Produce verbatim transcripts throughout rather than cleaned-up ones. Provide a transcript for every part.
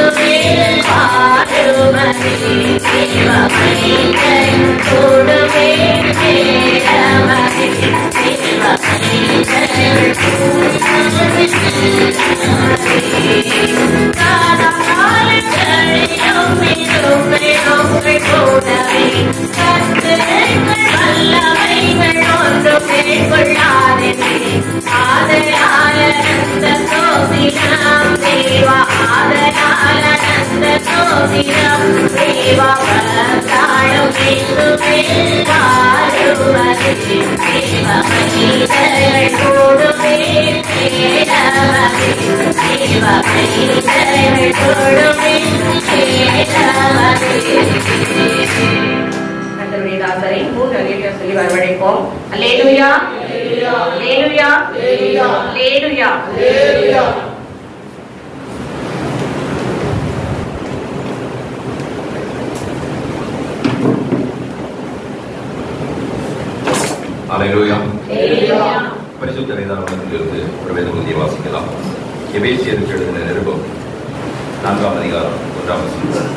பரிசுத்த வேதாகமத்திலிருந்து ஒரு வேத பகுதியை வாசிக்கலாம். எபேசியருக்கு எழுதின நிருபம் நான்காம் அதிகாரம் ஒன்றாம் வசனம்.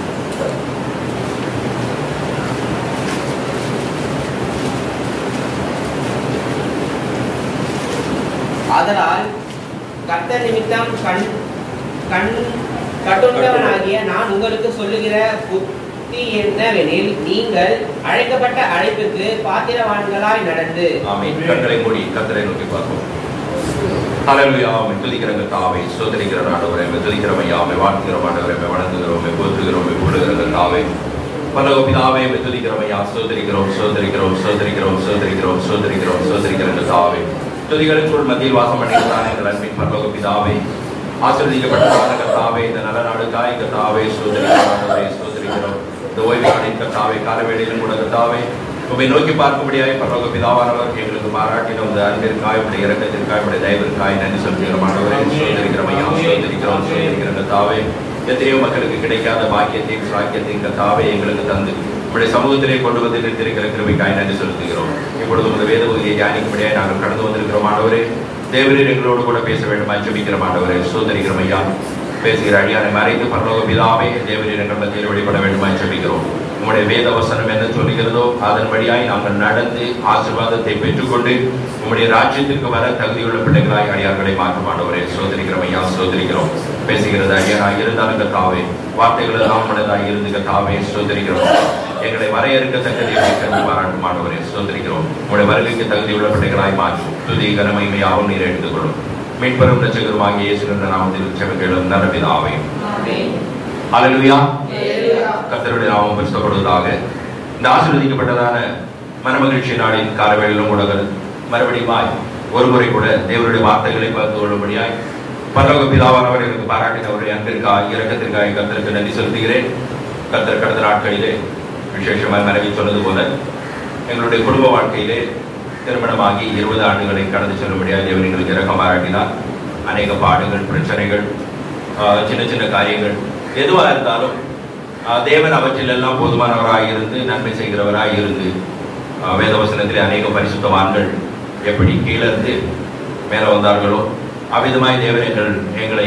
ஆதலால் கர்த்தர் நிமித்தம் கண் கண் கட்டுண்டவனாகிய நான் உங்களுக்கு சொல்லுகிற புத்தி என்னவெனில், நீங்கள் அழைக்கப்பட்ட அழைப்புக்கு பாத்திரவான்களாய் நடந்து. ஆமென். கண்களை மூடி கர்த்தரை நோக்கி பார்ப்போம். ஹல்லேலூயா. ஆமென். துதிக்கிற கர்த்தாவே, ஸ்தோத்திரிக்கிற ஆண்டவரே, துதிக்கிறோம் ஐயா, வாழ்த்துகிறோம் ஆண்டவரே, வணங்குகிறோம், போற்றுகிறோம், புகழுகிற கர்த்தாவே, பரலோக பிதாவே, துதிக்கிறோம் ஐயா, ஸ்தோத்திரிக்கிறோம், ஸ்தோத்திரிக்கிறோம், ஸ்தோத்திரிக்கிறோம், ஸ்தோத்திரிக்கிறோம், ஸ்தோத்திரிக்கிறோம், ஸ்தோத்திரிக்கிற கர்த்தாவே, துதிகளுக்குள் மத்தியில் வாசம் பண்ணுகிறான் எங்கள் அன்பின் பரலோக பிதாவே, ஆசீர்வதிக்கப்பட்டதான கர்த்தாவே, இந்த நல்ல நாடுக்காய் கர்த்தாவே, ஸ்தோத்திரிக்கிறோம், ஸ்தோத்திரிக்கிறோம். இந்த ஓய்வு நாளின் கர்த்தாவே, காலவேளையிலும் கூட கர்த்தாவே, உம்மை நோக்கி பார்க்கும்படியாய் பரலோக பிதாவானவர் எங்களுக்கு பாராட்டின இந்த அன்பிற்காய், உடைய இரக்கத்திற்காய், உடைய தயவிற்காய் நன்றி செலுத்துகிறோம் ஆண்டவரே. ஸ்தோத்திரிக்கிறோம் ஐயா, ஸ்தோத்திரிக்கிறோம், ஸ்தோத்திரிக்கிற கர்த்தாவே, எத்தனையோ மக்களுக்கு கிடைக்காத பாக்கியத்தையும் சாக்கியத்தையும் கர்த்தாவே எங்களுக்கு தந்து உடைய சமூகத்திலே கொண்டு வந்து நிறுத்திருக்கிற கிருபைக்காய் நன்றி செலுத்துகிறோம். இப்பொழுது உங்கள் வேத பகுதியை தியானிக்கும்படியாய் நாங்கள் கடந்து வந்திருக்கிறோம் ஆண்டவரே. தேவரீர் எங்களோடு கூட பேச வேண்டுமாய் ஜெபிக்கிறோம் ஆண்டவரே. ஸ்தோத்திரிக்கிறோம் ஐயா, பேசுகிற அடியானை மறைத்து பரலோக பிதாவே, தேவரீர் எங்கள் மத்தியில் வெளிப்பட வேண்டுமாய் ஜெபிக்கிறோம். உங்களுடைய வேத வசனம் என்ன சொல்லுகிறதோ அதன் வழியாய் நாங்கள் நடந்து ஆசீர்வாதத்தை பெற்றுக்கொண்டு உங்களுடைய ராஜ்யத்திற்கு வர தகுதியுள்ள பிள்ளைகளாய் அடியார்களை மாற்றும் ஆண்டவரே. ஸ்தோத்திரிக்கிறோம் ஐயா, ஸ்தோத்திரிக்கிறோம். பேசுகிறது அடியானாய் இருந்தாலும் கர்த்தாவே, வார்த்தைகள் எல்லாம் மனதாய் இருந்து கர்த்தாவே, ஸ்தோத்திரிக்கிறோம். எங்களை வரையறுக்கத்தக்கதை கண்டு பாராட்டும் ஆண்டவரே. ஸ்தோத்திரிக்கிறோம். உங்களுடைய வருகைக்கு தகுதியுள்ள பிள்ளைகளாய் மாற்றும். துதி கனமையாகவும் நீர் எடுத்துக்கொள்ளும். மீட்பரும் இரட்சகருமாகிய இயேசு என்ற நாமத்தில் ஜெபங்களும் நல்ல பிதாவே. ஹல்லேலூயா. கர்த்தருடைய நாமம் பரிசுத்தப்படுவதாக. இந்த ஆசீர்வதிக்கப்பட்டதான மனமகிழ்ச்சி நாளின் காலவேளையிலும் கூட மறுபடியும் ஒரு முறை கூட தேவனுடைய வார்த்தைகளை பகிர்ந்து கொள்ளும்படியாய் பரலோக பிதாவானவர் எனக்கு பாராட்டினவருடைய அன்பிற்காய், இரக்கத்திற்காய் கர்த்தருக்கு நன்றி செலுத்துகிறேன். கர்த்தர் கடந்த நாட்களிலே விசேஷமாய் மனைவி சொன்னது போல எங்களுடைய குடும்ப வாழ்க்கையிலே திருமணமாகி இருபது ஆண்டுகளை கடந்து செல்லும்படியாக தேவன் எங்களுக்கு இரக்கம் பாராட்டினார். அநேக பாடுகள், பிரச்சனைகள், சின்ன சின்ன காரியங்கள் எதுவாக இருந்தாலும் தேவன் அவற்றிலெல்லாம் போதுமானவராக இருந்து நன்மை செய்கிறவராக இருந்து வேதவசனத்திலே அநேக பரிசுத்தவான்கள் எப்படி கீழே இருந்து மேலே வந்தார்களோ அவ்விதமாய் தேவன் எங்கள் எங்களை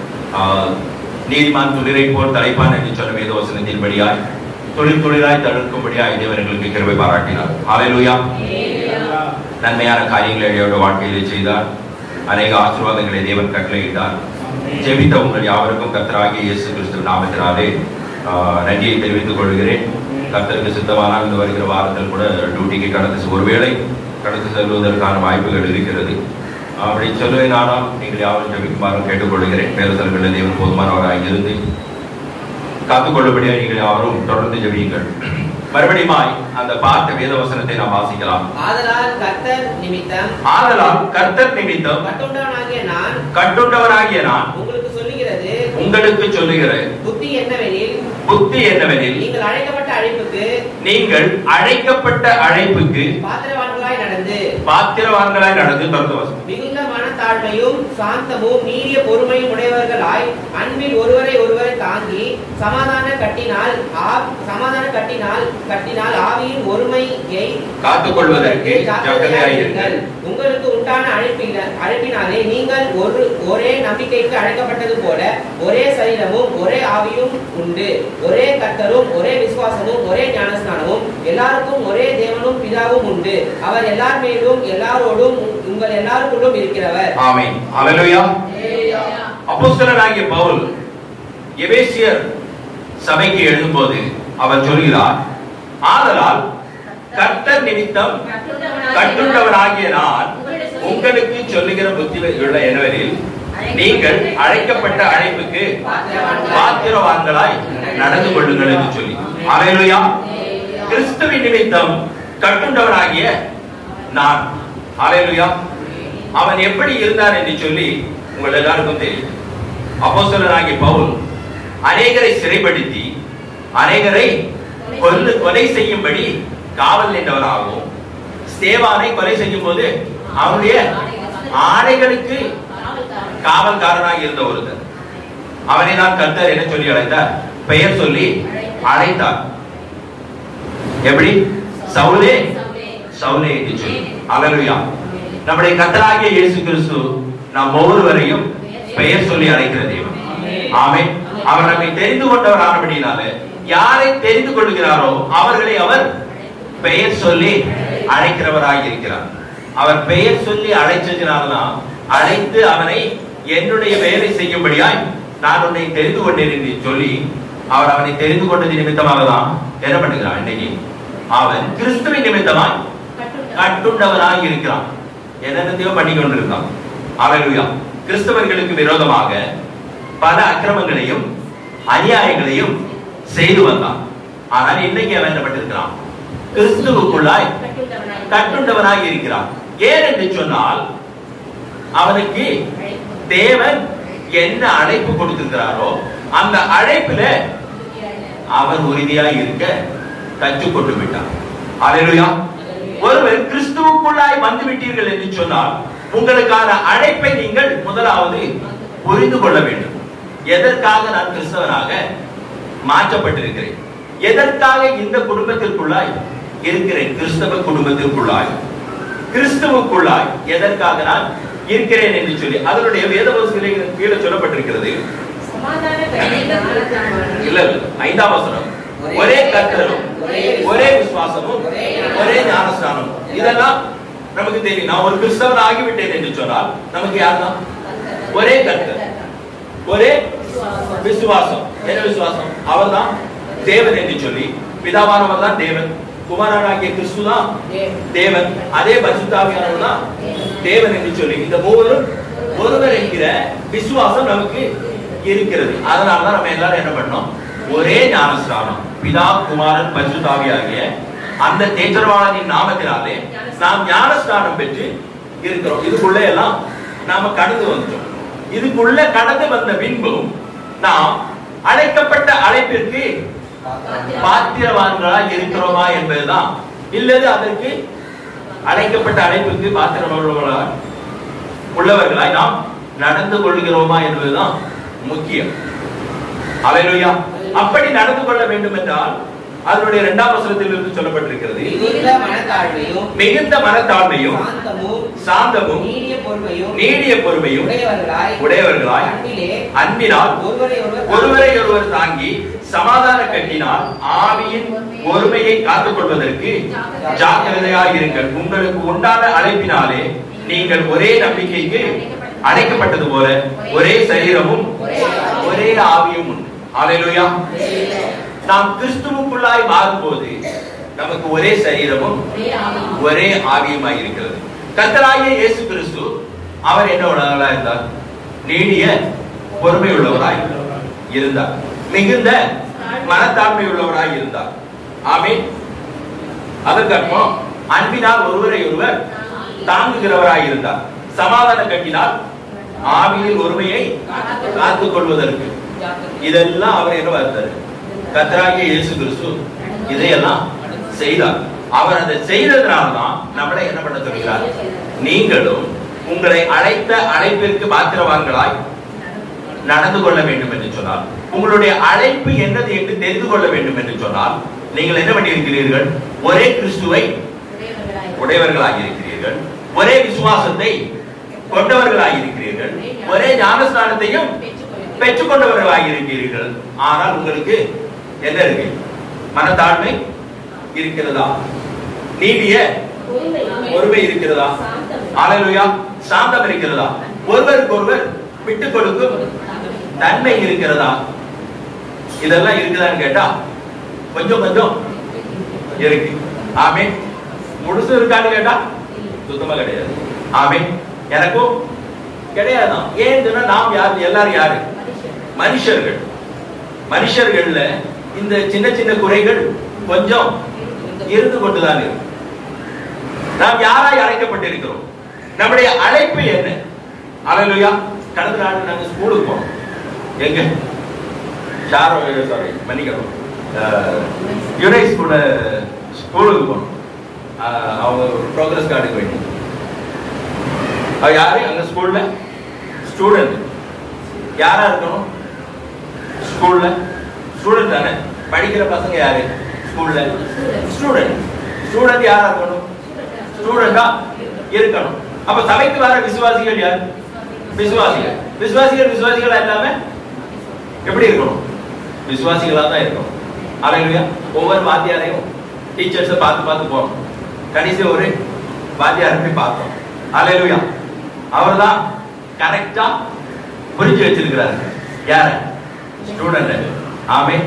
நீதிமான் துளிரை போல் தலைப்பான் என்று சொன்ன வேதவசனத்தின் படியாய் தொழில் தொழிலாய் தடுக்கும்படியாய் தேவன் எங்களுக்கு கிருபை பாராட்டினார். ஹல்லேலூயா. நன்மையான காரியங்களை எங்களுடைய வாழ்க்கையிலே செய்தார். அநேக ஆசீர்வாதங்களை தேவன் கட்டளையிட்டார். ஜெபித்த உங்கள் யாவருக்கும் கர்த்தராகிய இயேசு கிறிஸ்து நாமத்தினாலே நன்றியை தெரிவித்துக் கொள்கிறேன். கர்த்தருக்கு சித்தமானால் இந்த வருகிற வாரத்தில் கூட டியூட்டிக்கு கடந்து ஒருவேளை கடந்து செல்வதற்கான வாய்ப்புகள் இருக்கிறது. அப்படி சொல்லுவேனானால் நீங்கள் யாரும் ஜெபிக்குமாறு கேட்டுக்கொள்கிறேன். பேரசல்களில் தேவன் போதுமானவராக இருந்து காத்துக்கொள்ளும்படியாக நீங்கள் யாவரும் தொடர்ந்து ஜெபியுங்கள். மறுபடியுமாய் அந்த பார்த்த வேத வசனத்தை நாம் வாசிக்கலாம். ஆதலால் கர்த்தர் நிமித்தம் ஆதலால் கர்த்தர் நிமித்தம் கட்டுண்டவனாகிய நான் கட்டுண்டவனாகிய நான் உங்களுக்கு சொல்லுகிறது உங்களுக்கு சொல்லுகிற புத்தி என்னவெனில் புத்தி என்னவெனில் நீங்கள் அழைக்கப்பட்ட அழைப்புக்கு நீங்கள் அழைக்கப்பட்ட அழைப்புக்கு பாத்திரவான்களாய் நடந்து பாத்திரவான்களாய் நடந்து தொடர்ந்து வசனம் மிகுந்த மனத்தாழ்மையும் சாந்தமும் நீடிய பொறுமையும் உடையவர்களாய் அன்பில் ஒருவரை ஒருவரை தாங்கி சமாதான கட்டினால் சமாதான கட்டினால் கட்டினால் ஆவியின் ஒருமையை காத்துக் கொள்வதற்கு ஜாக்கிரதையாயிருங்கள். உங்களுக்கு உண்டான அழைப்பினாலே நீங்கள் ஒரு ஒரே நம்பிக்கைக்கு அழைக்கப்பட்டது போல ஒரே சரீரமும் ஒரே ஆவியும் உண்டு. ஒரே கர்த்தரும் ஒரே விசுவாசமும் ஒரே ஞானஸ்நானமும் எல்லாருக்கும் ஒரே தேவனும் பிதாவும் உண்டு. அவர் எல்லார் மேலும் எல்லாரோடும் உங்கள் எல்லாருக்குள்ளும் இருக்கிறவர். ஆமென். ஹல்லேலூயா. அப்போஸ்தலனாகிய பவுல் எபேசியர் சபைக்கு எழுதும்போது அவர் சொல்கிறார், ஆதலால் கர்த்தர் நிமித்தம் கட்டுண்டவனாகிய நான் உங்களுக்கு சொல்லுகிற புத்தி உள்ள என்னவெனில், நீங்கள் அழைக்கப்பட்ட அழைப்புக்கு பாத்திரவான்களாய் நடந்து கொள்ளுங்கள் என்று சொல்லி. ஹல்லேலூயா. கிறிஸ்துவின் நிமித்தம் கட்டுண்டவனாகிய நான். ஹல்லேலூயா. அவன் எப்படி இருந்தான் என்று சொல்லி உங்கள் எல்லாருக்கும் தெரியும். அப்போஸ்தலனாகிய பவுல் அநேகரை சிறைப்படுத்தி அநேகரை கொல்ல கொலை செய்யும்படி காவல் நின்றவனாகவும், ஸ்தேவானை கொலை செய்யும் போது அவனுடைய ஆடைகளுக்கு காவல்காரனாக இருந்த ஒருத்தர். அவனை தான் கர்த்தர் என்ன சொல்லி அழைத்தார்? பெயர் சொல்லி அழைத்தார். எப்படி? சவுலே சவுலே என்று சொல்லி. ஹல்லேலூயா. நம்முடைய கர்த்தராகிய இயேசு கிறிஸ்து நம் ஒவ்வொருவரையும் பெயர் சொல்லி அழைக்கிற தேவன். ஆமென். அவர் நம்மை தெரிந்து கொண்டவர் ஆனபடினாலே யாரை தெரிந்து கொள்கிறாரோ அவர்களை அவர் பெயர் சொல்லி அழைக்கிறவராக இருக்கிறார். அவர் பெயர் சொல்லி அழைச்சதினால்தான் அழைத்து அவனை என்னுடைய பெயரை செய்யும்படியாய் நான் உன்னை தெரிந்து கொண்டேன் என்று சொல்லி அவர் அவனை தெரிந்து கொண்டது நிமித்தமாக தான் என்ன பண்ணுகிறான்? இன்னைக்கு அவன் கிறிஸ்துவின் நிமித்தமாய் கட்டுண்டவனாய் இருக்கிறான். என்னென்னத்தையோ பண்ணி கொண்டிருக்கான். ஹல்லேலூயா. கிறிஸ்தவர்களுக்கு விரோதமாக பல அக்கிரமங்களையும் அநியாயங்களையும் செய்து வந்தான். ஆனால் இன்னைக்கு அவன் என்ன பண்ணிருக்கிறான்? கிறிஸ்துவுக்குள்ளாய் கட்டுண்டவனாய் இருக்கிறான். ஏன் என்று சொன்னால் அவனுக்கு தேவன் என்ன அழைப்பு கொடுத்திருக்கிறாரோ அந்த அழைப்பில அவன் உறுதியாய் இருக்க கற்றுக்கொண்டு விட்டான். ஹல்லேலூயா. ஒருவர் கிறிஸ்துவுக்குள்ளாய் வந்து விட்டீர்கள் என்று சொன்னால் உங்களுக்கான அழைப்பை நீங்கள் முதலாவது புரிந்து கொள்ள வேண்டும். எதற்காக நான் கிறிஸ்தவனாக மாற்றப்பட்டிருக்கிறேன்? எதற்காக இந்த குடும்பத்திற்குள்ளாய் இருக்கிறேன்? கிறிஸ்தவ குடும்பத்திற்குள்ளாய் கிறிஸ்துவுக்குள்ளாய் எதற்காக நான் இருக்கிறேன் என்று சொல்லி அதனுடைய வேதவசனங்களில் கீழே சொல்லப்பட்டிருக்கிறது. இல்ல ஐந்தாம் வசனம், ஒரே கர்த்தரும் ஒரே விசுவாசமும் ஒரே ஞானஸ்நானமும். இதெல்லாம் நமக்கு தெரியும். நான் ஒரு கிறிஸ்தவன் ஆகிவிட்டேன் என்று சொன்னால் நமக்கு யார்தான்? ஒரே கர்த்தர், ஒரே விசுவாசம். என்ன விசுவாசம்? அவர் தான் தேவன் என்று சொல்லி, பிதாவானவர் தான் தேவன், குமாரனாகிய கிறிஸ்து தான் தேவன், அதே பரிசுத்த ஆவியானவர் தான் தேவன் என்று சொல்லி இந்த மூவரும் ஒருவர் என்கிற விசுவாசம் நமக்கு இருக்கிறது. அதனாலதான் நம்ம எல்லாரும் என்ன பண்ணோம்? ஒரே ஞானஸ்நானம், பிதா குமாரன் பரிசுத்த ஆவியாகிய அந்த தேற்றவாளனின் நாமத்தினாலே நாம் ஞானஸ்நானம் பெற்று இருக்கிறோம். இதுக்குள்ள எல்லாம் நாம கடந்து வந்துட்டோம். இதுக்குள்ள கடந்து வந்த பின்பும் நாம் அழைக்கப்பட்ட அழைப்பிற்கு பாத்திரவான்களா இருக்கிறோமா என்பதுதான், இல்லது அதற்கு அழைக்கப்பட்ட அழைப்புக்கு பாத்திரவான்களா உள்ளவர்களாய் நாம் நடந்து கொள்கிறோமா என்பதுதான் முக்கியம். ஹல்லேலூயா. அப்படி நடந்து கொள்ள வேண்டும் என்றால் அதனுடைய இரண்டாம் வசனத்தில் இருந்து சொல்லப்பட்டிருக்கிறது, மிகுந்த மனத்தாழ்மையும் மிகுந்த மனத்தாழ்மையும் சாந்தமும் சாந்தமும் நீடிய பொறுமையும் நீடிய பொறுமையும் உடையவர்களாய் உடையவர்களாய் அன்பிலே அன்பினால் ஒருவரை ஒருவரை ஒருவர் தாங்கி சமாதான கட்டினால் ஆவியின் ஒருமையை காத்துக் கொள்வதற்கு ஜாக்கிரதையாய் இருங்கள். உங்களுக்கு உண்டான அழைப்பினாலே நீங்கள் ஒரே நம்பிக்கைக்கு அழைக்கப்பட்டது போல ஒரே சரீரமும் ஒரே ஆவியும் உண்டு. ஹல்லேலூயா. நாம் கிறிஸ்துவுக்குள்ளாய் மாறும்போது நமக்கு ஒரே சரீரமும் ஒரே ஆவியுமாய் இருக்கிறது. கர்த்தராகிய இயேசு கிறிஸ்து அவர் என்ன உள்ளவராய் இருந்தார்? நீடிய பொறுமை உள்ளவராய் இருந்தார், மிகுந்த மனத்தாழ்மை உள்ளவராய் இருந்தார். ஆமென். அதற்கப்புறம் அன்பினால் ஒருவரை ஒருவர் தாங்குகிறவராய் இருந்தார். சமாதான கட்டினால் ஆவியின் ஒருமையை காத்துக் கொள்வதற்கு. இதெல்லாம் அவர் என்ன இருந்தார்? கர்த்தராகிய இயேசு கிறிஸ்து இதையெல்லாம் செய்தார். அவர் அதை செய்ததனால்தான் நம்மளை என்ன பண்ண சொல்கிறார்? நீங்களும் உங்களை அழைத்த அழைப்பிற்கு பாத்திரவான்களாய் நடந்து கொள்ள வேண்டும் என்று சொன்னார். உங்களுடைய அழைப்பு என்னது என்று தெரிந்து கொள்ள வேண்டும் என்று சொன்னால் நீங்கள் என்ன பண்ணியிருக்கிறீர்கள்? ஒரே கிறிஸ்துவை உடையவர்களாக இருக்கிறீர்கள், ஒரே விசுவாசத்தை கொண்டவர்களாக இருக்கிறீர்கள், ஒரே ஞானஸ்நானத்தையும் பெற்றுக் கொண்டவர்களாக இருக்கிறீர்கள். ஆனால் உங்களுக்கு என்ன இருக்கு? மனத்தாழ்மை இருக்கிறதா? நீடிய பொறுமை இருக்கிறதா? அல்லேலூயா. சாந்தம் இருக்கிறதா? ஒருவருக்கு ஒருவர் விட்டுக் கொடுக்கும் தன்மை இருக்கிறதா? இதெல்லாம் இருக்குதான்னு கேட்டா கொஞ்சம் கொஞ்சம் இருக்கு. ஆமென். முழுசு இருக்கான்னு கேட்டா சுத்தமா கிடையாது. ஆமென். எனக்கும் கிடையாதான். ஏன் சொன்னா நாம் யாரு? எல்லாரும் யாரு? மனுஷர்கள். மனுஷர்கள்ல இந்த சின்ன சின்ன குறைகள் கொஞ்சம் இருந்து கொண்டுதான் இருக்கு. நாம் யாராய் அழைக்கப்பட்டிருக்கிறோம்? நம்முடைய அழைப்பு என்ன? அல்லேலூயா. கடந்த நாள் நாங்க ஸ்கூலுக்கு போனோம். எங்க சாரோ சாரி மன்னிக்கணும் யுனை ஸ்கூல்ல ஸ்கூலுக்கு போனோம். அவங்க ப்ரோக்ரஸ் கார்டுக்கு வேண்டி. யாரு அங்க ஸ்கூல்ல? ஸ்டூடெண்ட். யாரா இருக்கணும்? ஸ்கூல்ல ஸ்டூடெண்ட் தானே. படிக்கிற பசங்க யாரு ஸ்கூல்ல? ஸ்டூடெண்ட். ஸ்டூடெண்ட் யாரா இருக்கணும்? ஸ்டூடெண்டா இருக்கணும். அப்ப சபைக்கு வர விசுவாசிகள் யார்? விசுவாசிகள். விசுவாசிகள் விசுவாசிகள் இல்லாம எப்படி இருக்கணும்? விசுவாசிகளா தான் இருக்கணும். அல்லேலூயா. ஒவ்வொரு வாத்தியாரையும் டீச்சர்ஸை பார்த்து பார்த்து போறோம். கடைசி ஒரு வாத்தியாரை போய் பார்த்தோம். அல்லேலூயா. அவர் தான் கரெக்டா புரிஞ்சு வச்சிருக்கிறாரு. யார? ஸ்டூடெண்ட். ஆமென்.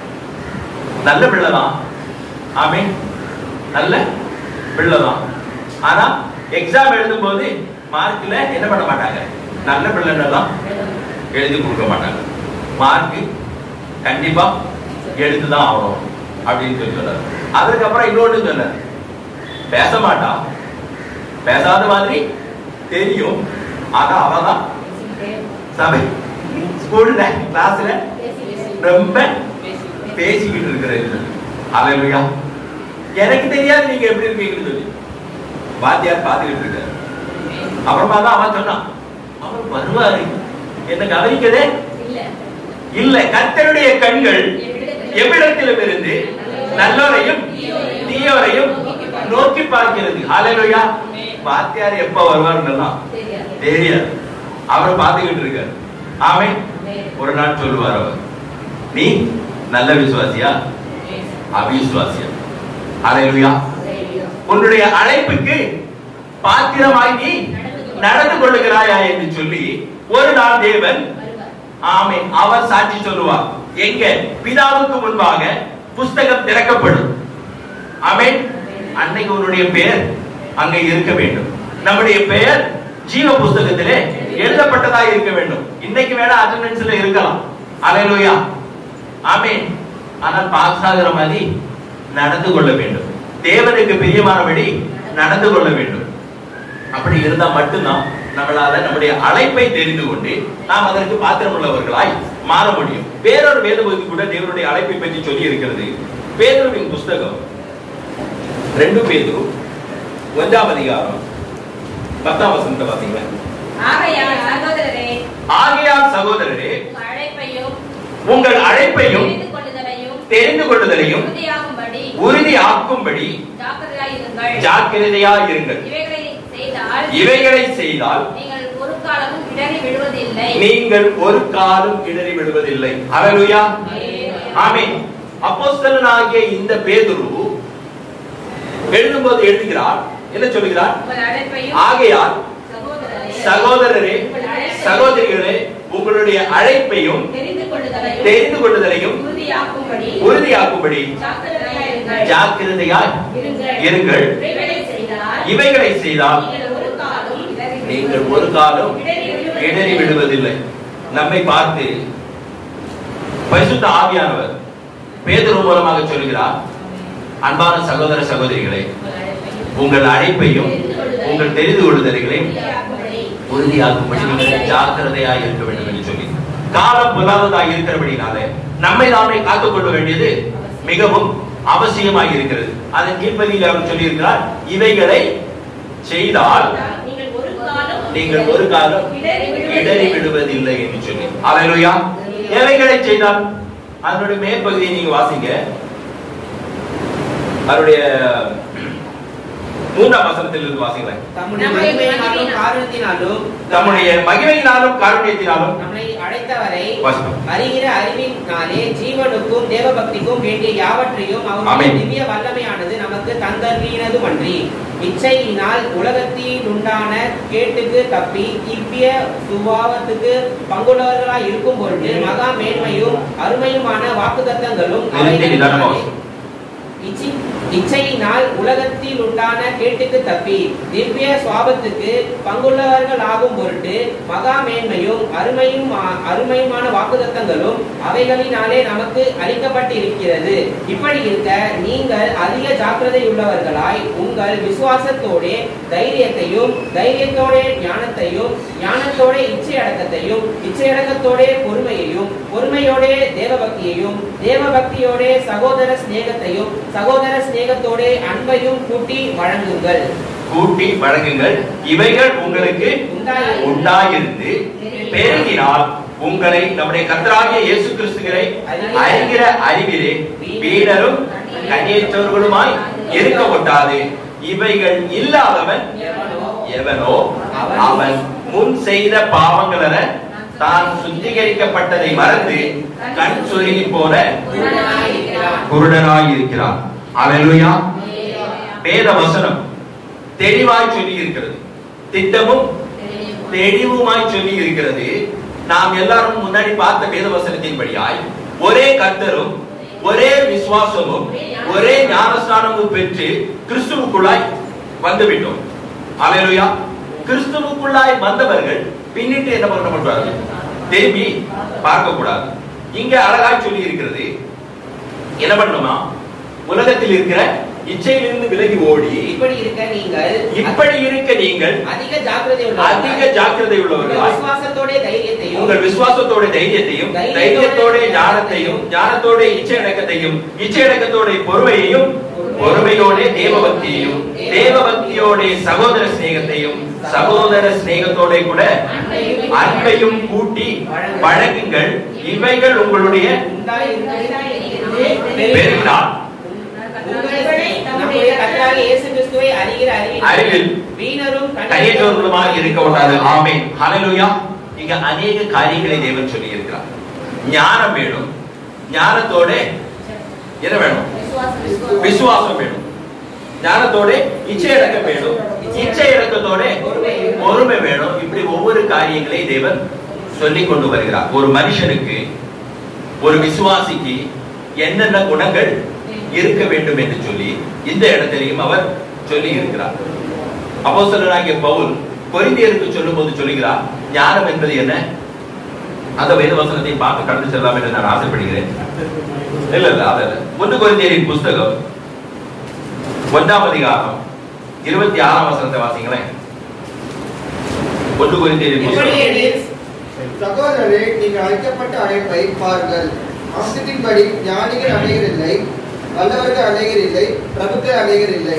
நல்ல பிள்ளைதான். ஆமென். நல்ல பிள்ளைதான். ஆனா எக்ஸாம் எழுதும் போது மார்க்ல என்ன பண்ண மாட்டாங்க? நல்ல பிள்ளைலாம் எழுதி கொடுக்க மாட்டாங்க. மார்க் கண்டிப்பா எழுதுதான் ஆகணும் அப்படின்னு சொல்லி சொன்னார். அதுக்கப்புறம் இன்னொன்னு சொன்னார், பேச மாட்டா, பேசாத மாதிரி தெரியும், ஆனா அவதான் சபை ஸ்கூல்ல கிளாஸ்ல ரொம்ப பேசிக்கிட்டு இருக்கிறது. அல்லேலூயா. எனக்கு தெரியாது நீங்க எப்படி இருக்கீங்கன்னு சொல்லி வாத்தியார் பார்த்துக்கிட்டு இருக்காரு. அப்புறமா தான் அவன் சொன்னான், அவர் வருவாரு, என்ன கவனிக்கதே இல்ல. கர்த்தருடைய கண்கள் எவ்விடத்திலும் இருந்து நல்லோரையும் தீயோரையும் நோக்கி பார்க்கிறது. அல்லேலூயா. வாத்தியார் எப்ப வருவாருன்னா தெரியாது. அவர் பார்த்துக்கிட்டு இருக்காரு. ஆமென். ஒரு நாள் சொல்லுவார் அவர், நீ நல்ல விசுவாசியா அவிசுவாசியா? அல்லேலூயா. உன்னுடைய அழைப்புக்கு பாத்திரமாய் நீ நடந்து கொள்ளுகிறாயா என்று சொல்லி ஒரு நாள் தேவன் ஆமென் அவர் சாட்சி சொல்லுவார். எங்க? பிதாவுக்கு முன்பாக புஸ்தகம் திறக்கப்படும். ஆமென். அன்னைக்கு உன்னுடைய பெயர் அங்கே இருக்க வேண்டும். நம்முடைய பெயர் ஜீவ புஸ்தகத்திலே எழுதப்பட்டதா இருக்க வேண்டும். இன்னைக்கு வேணா அட்டெண்டன்ஸ்ல இருக்கலாம். அல்லேலூயா. ஆமென். ஆனால் பாஸ் ஆகிற மாதிரி நடந்து கொள்ள வேண்டும். தேவனுக்கு பிரியமானபடி நடந்து கொள்ள வேண்டும். அப்படி இருந்தா மட்டும்தான் நம்மளால நம்முடைய அழைப்பை தெரிந்து கொண்டு நாம் அதற்கு பாத்திரம் உள்ளவர்களாய் மாற முடியும். வேறொரு வேத பகுதி கூட தேவனுடைய அழைப்பை பற்றி சொல்லி இருக்கிறது. பேதுருவின் புஸ்தகம் ரெண்டு பேதுரு ஒன்றாம் அதிகாரம் பத்தாம் வசனத்தை பாத்தீங்களா? ஆகையால் சகோதரரே ஆகையால் சகோதரரே அழைப்பையும் உங்கள் அழைப்பையும் தெரிந்து கொள்ளுதலையும் உறுதியாகும்படி உறுதியாக்கும்படி ஜாக்கிரதையாயிருங்கள். ஜாக்கிரதையாயிருங்கள். இவைகளை செய்தால் நீங்கள் ஒரு காலமும் இடறி விடுவதில்லை. நீங்கள் ஒரு காலம் இடறி விடுவதில்லை. அல்லேலூயா. ஆமென். அப்போஸ்தலனாகிய இந்த பேதுரு எழுதும்போது எழுதுகிறார், என்ன சொல்லுகிறார்? ஆகையால் சகோதரரே சகோதரிகளே உங்களுடைய அழைப்பையும் தெரிந்து கொள்ளுதலையும் உறுதியாக்கும்படி ஜாக்கிரதையாய் இருங்கள். இவைகளை செய்தால் நீங்கள் ஒரு காலம் இடறி விடுவதில்லை. நம்மை பார்த்து பரிசுத்த ஆவியானவர் பேதுரு மூலமாக சொல்கிறார், அன்பான சகோதர சகோதரிகளே உங்கள் அழைப்பையும் உங்கள் தெரிந்து கொள்ளுதலையும் உறுதியாகும்படி நீங்கள் ஜாக்கிரதையாக இருக்க வேண்டும் என்று சொல்லி, காலம் புலாததாக இருக்கிறபடினாலே நம்மை நாமே காத்துக் கொள்ள வேண்டியது மிகவும் அவசியமாக இருக்கிறது. அதன் கீழ்ப்பதியில் அவர் சொல்லி இருக்கிறார், இவைகளை செய்தால் நீங்கள் ஒரு காலம் இடறி விடுவதில்லை என்று சொல்லி. அல்லேலூயா. எவைகளை செய்தால்? அதனுடைய மேற்பகுதியை நீங்க வாசிங்க. அவருடைய மூன்றாம் வசனத்தில் இருந்து வாசிங்களேன். தம்முடைய மகிமையினாலும் காருண்யத்தினாலும் தம்முடைய மகிமையினாலும் காருண்யத்தினாலும் நம்மை அழைத்தவரை வாசிப்போம். அறிகிற அறிவினாலே ஜீவனுக்கும் தேவபக்திக்கும் வேண்டிய யாவற்றையும் அவருடைய திவ்ய வல்லமையானது நமக்கு தந்தருளினதுமன்றி இச்சையினால் உலகத்தில் உண்டான கேட்டுக்கு தப்பி திவ்ய சுபாவத்துக்கு பங்குள்ளவர்களாய் இருக்கும் பொருட்டு மகா மேன்மையும் அருமையுமான வாக்குத்தத்தங்களும் இச்சையினால் உலகத்தில் உண்டான கேட்டுக்கு தப்பி திவ்ய சுவாபத்துக்கு பங்குள்ளவர்கள் ஆகும் பொருட்டு மகா மேன்மையும் அருமையும் அருமையுமான வாக்குத்தத்தங்களும் அவைகளினாலே நமக்கு அளிக்கப்பட்டிருக்கிறது. இப்படி இருக்க நீங்கள் அதிக ஜாக்கிரதை உள்ளவர்களாய் உங்கள் விசுவாசத்தோட தைரியத்தையும் தைரியத்தோட ஞானத்தையும் ஞானத்தோட இச்சை அடக்கத்தையும் இச்சை அடக்கத்தோட பொறுமையையும் பொறுமையோட தேவபக்தியையும் தேவபக்தியோட சகோதர சிநேகத்தையும் சகோதர சிநேகத்தோட அன்பையும் கூட்டி வழங்குங்கள் கூட்டி வழங்குங்கள் இவைகள் உங்களுக்கு உண்டாயிருந்து பெருகினால் உங்களை நம்முடைய கர்த்தராகிய இயேசு கிறிஸ்துவை அறிகிற அறிவிலே வீணரும் கனியற்றவர்களுமாய் இருக்க ஒட்டாது. இவைகள் இல்லாதவன் எவனோ அவன் முன் செய்த பாவங்கள தான் சுத்திகரிக்கப்பட்டதை மறந்து கண் சொருகி போல குருடனாய் இருக்கிறான். அல்லேலூயா. வேத வசனம் தெளிவாய் சொல்லி இருக்கிறது, திட்டமும் தெளிவுமாய் சொல்லி இருக்கிறது. நாம் எல்லாரும் முன்னாடி பார்த்த வேத வசனத்தின்படியாய் ஒரே கர்த்தரும் ஒரே விசுவாசமும் ஒரே ஞானஸ்நானமும் பெற்று கிறிஸ்துவுக்குள்ளாய் வந்துவிட்டோம். அல்லேலூயா. கிறிஸ்துவுக்குள்ளாய் வந்தவர்கள் பின்னிட்டு என்ன பண்ண மாட்டார்கள்? திரும்பி பார்க்க கூடாது. இங்க அழகாய் சொல்லி இருக்கிறது. என்ன பண்ணணுமா? உலகத்தில் இருக்கிற இச்சையிலிருந்து விலகி ஓடி இப்படி இருக்க நீங்கள் இப்படி இருக்க நீங்கள் அதிக ஜாக்கிரதை அதிக ஜாக்கிரதை உள்ளவர்களாய் விசுவாசத்தோட தைரியத்தையும் உங்கள் விசுவாசத்தோட தைரியத்தையும் தைரியத்தோட ஞானத்தையும் ஞானத்தோட இச்சை அடக்கத்தையும் இச்சை அடக்கத்தோட பொறுமையையும் பொறுமையோட தேவபக்தியையும் தேவபக்தியோட சகோதர சிநேகத்தையும் சகோதர சிநேகத்தோட கூட அன்பையும் கூட்டி வழங்குங்கள். இவைகள் உங்களுடைய பெருகினால் அறிவில் வீணரும் கனியற்றவர்களுமாய் இருக்க ஒட்டாது. ஆமென். ஹல்லேலூயா. இங்க அநேக காரியங்களை தேவன் சொல்லி இருக்கிறார். ஞானம் வேணும். ஞானத்தோட என்ன வேணும்? விசுவாசம் வேணும். ஞானத்தோட இச்சை அடக்கம் வேணும். இச்சை அடக்கத்தோட பொறுமை வேணும். இப்படி ஒவ்வொரு காரியங்களை தேவன் சொல்லி கொண்டு வருகிறார். ஒரு மனுஷனுக்கு ஒரு விசுவாசிக்கு என்னென்ன குணங்கள் இருக்க வேண்டும் என்று சொல்லி இந்த இடத்திலையும் அவர் சொல்லி இருக்கிறார். அப்போஸ்தலனாகிய பவுல் கொரிந்தியருக்கு சொல்லும் போது சொல்லுகிறார், ஞானம் என்பது என்ன? அந்த வேத வசனத்தை பார்த்து கடந்து செல்லலாம் என்று நான் ஆசைப்படுகிறேன். இல்ல இல்ல அதல்ல. ஒன்று கொரிந்தியரின் புஸ்தகம் ஒன்றாம் அதிகாரம் இருபத்தி ஆறாம் வசனத்தை வாசிங்களேன். ஒன்று கொரிந்தியரின் புஸ்தகம். சகோதரரே, நீங்கள் அழைக்கப்பட்ட அழைப்பை பாருங்கள். அம்சத்தின்படி ஞானிகள் அநேகர் இல்லை, வல்லவர்கள் அநேகர் இல்லை, பிரபுக்கள் அநேகர் இல்லை.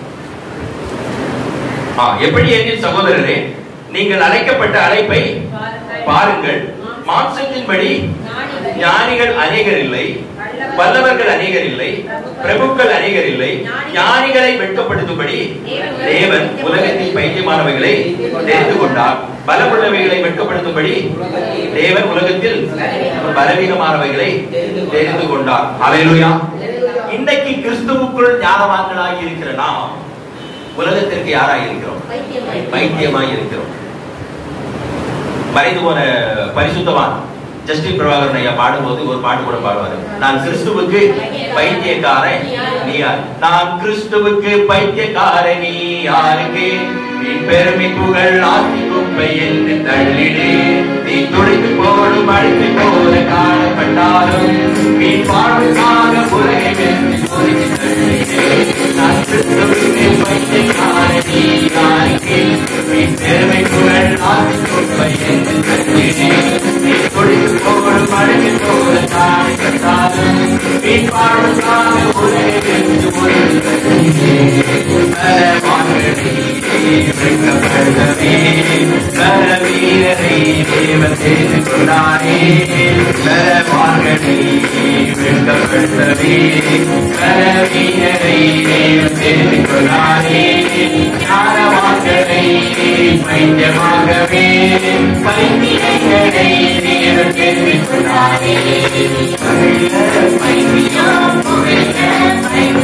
எப்படி எனில் சகோதரரே, நீங்கள் அழைக்கப்பட்ட அழைப்பை பாருங்கள். மாம்சத்தின்படி ஞானிகள் அநேகர் இல்லை, வல்லவர்கள் அநேகர் இல்லை, பிரபுக்கள் அநேகர் இல்லை. ஞானிகளை வெட்கப்படுத்தும்படி தேவன் உலகத்தில் பைத்தியமானவைகளை தெரிந்து கொண்டார். பலமுள்ளவைகளை வெட்கப்படுத்தும்படி தேவன் உலகத்தில் பலவீனமானவைகளை தெரிந்து கொண்டார். அல்லேலூயா. இன்னைக்கு கிறிஸ்துவுக்குள் ஞானவான்களாகி இருக்கிற நாம் உலகத்திற்கு யாராய் இருக்கிறோம்? பைத்தியமாய் இருக்கிறோம். மறைந்து போன பரிசுத்தவான் ஜஸ்டின் பிரபாகரன் ஐயா பாடும்போது ஒரு பாட்டு கூட பாடுவாரு. நான் கிறிஸ்துவுக்கு பைத்தியக்காரன் நீ யார்? நான் கிறிஸ்துவுக்கு பைத்தியக்காரன் நீ யாருக்கு? நீ பெருமை புகழ் ஆசி குப்பை என்று தள்ளிடு. நீ துடைத்து போடும் அழைத்து போல காணப்பட்டாலும் நீ வாழ்வுக்காக உலகை வென்று ஒதுக்கி தள்ளிடு. நான் கிறிஸ்துவுக்கு பைத்தியக்காரன் நீ யாருக்கு? நீ பெருமை புகழ் ஆசி குப்பை என்று தள்ளிடு. நீ துடைத்து போடும் அழைத்து போல காணப்பட்டாலும் நீ வாழ்வுக்காக உலகை வென்று ஒதுக்கி தள்ளிடு. வெட்கப்படுத்தவே பலவீனரை தேவன் செய்து கொண்டாரே பலவான்களை வெட்கப்படுத்தவே பலவீனரை தேவன் செய்து கொண்டாரே ஞானவான்களை பைத்தியமாகவே பைத்தியங்களை தேவன் செய்து கொண்டாரே பைத்தியம் பைத்தியம் பைத்தியம்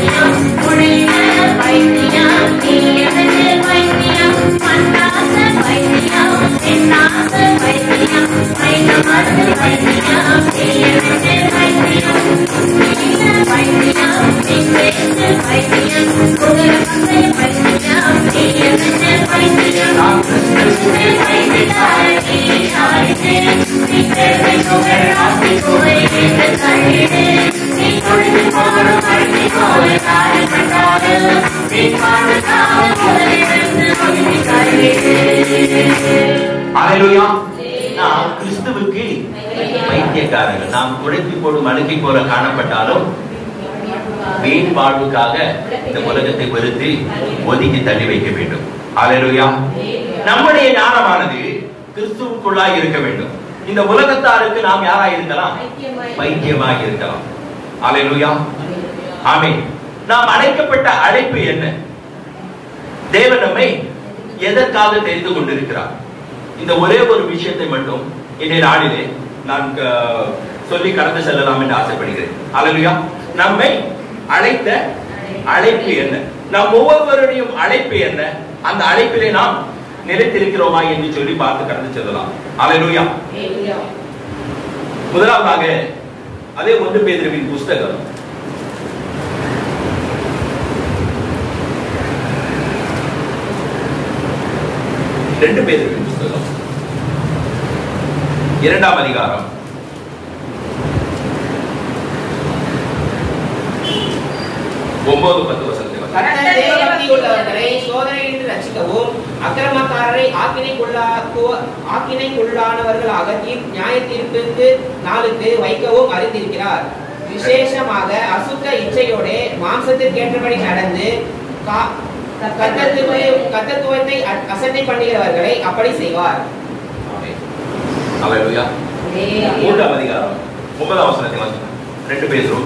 பைத்தியம் நீ பைத்தியம் மன்னாச பைத்தியம் என்னாச பைத்தியம் பைத்தியமாச பைத்தியம் நீ பைத்தியம் நீ பைத்தியம் நீ பைத்தியம் உதர பைத்தியம் பைத்தியம் நீ பைத்தியம் நாம் கிறிஸ்துவே பைத்தியாரே ஆரிதே நீ தேவை கோகர் ஆசி கோவை இந்த கண்ணே நீ கொண்டு போற பைத்தியோய் காரி பண்டாரு நீ பாடுகாவ போலிருந்து பைத்தியாரே. ஹalleluya. நாம் கிறிஸ்துவுக்கு பைத்தியக்காரர்கள். நாம் குறைத்து போடும் அழுக்கை போல காணப்பட்டாலும் வீண் வாழ்வுக்காக இந்த உலகத்தை வெறுத்து ஒதுக்கி தள்ளி வைக்க வேண்டும். ஹalleluya. நம்முடைய ஞானமானது கிறிஸ்துவுக்குள்ளாய் இருக்க வேண்டும். இந்த உலகத்தாருக்கு நாம் யாராய் இருக்கலாம்? பைத்தியமாக இருக்கலாம். ஹalleluya. ஆமென். நாம் அழைக்கப்பட்ட அழைப்பு என்ன? தேவன் நம்மை எதற்காக தெரிந்து கொண்டிருக்கிறார்? இந்த ஒரே ஒரு விஷயத்தை மட்டும் இன்றைய நாளிலே நான் சொல்லி கடந்து செல்லலாம் என்று ஆசைப்படுகிறேன். ஹalleluya. நம்மை அழைத்த அழைப்பு என்ன? நம் ஒவ்வொருவருடைய அழைப்பு என்ன? அந்த அழைப்பிலே நாம் நிலைத்திருக்கிறோமா என்று சொல்லி பார்த்து கடந்து செல்லலாம். ஹalleluya. முதலாவதாக அதே ஒன்று பேதுருவின் புஸ்தகம் ரெண்டு பேதுருவின் புஸ்தகம் இரண்டாம் அதிகாரம் ஒன்பது பத்து வசனத்தை கர்த்தர் தேவபக்தியுள்ளவர்களை சோதனையின்றி ரட்சிக்கவும் அக்கிரமக்காரரை ஆக்கினைக்குள்ளானவர்களாக நியாய தீர்ப்பிற்கு நாளுக்கு வைக்கவும் அறிந்திருக்கிறார். விசேஷமாக அசுத்த இச்சையோட மாம்சத்திற்கேற்றபடி நடந்து கர்த்தத்துவத்தை அசட்டை பண்ணுகிறவர்களை அப்படி செய்வார். ஹalleluya. மூன்றாம் அதிகாரம் ஒன்பதாம் வசனத்தை வாசிக்கிறோம். ரெண்டு பேரும்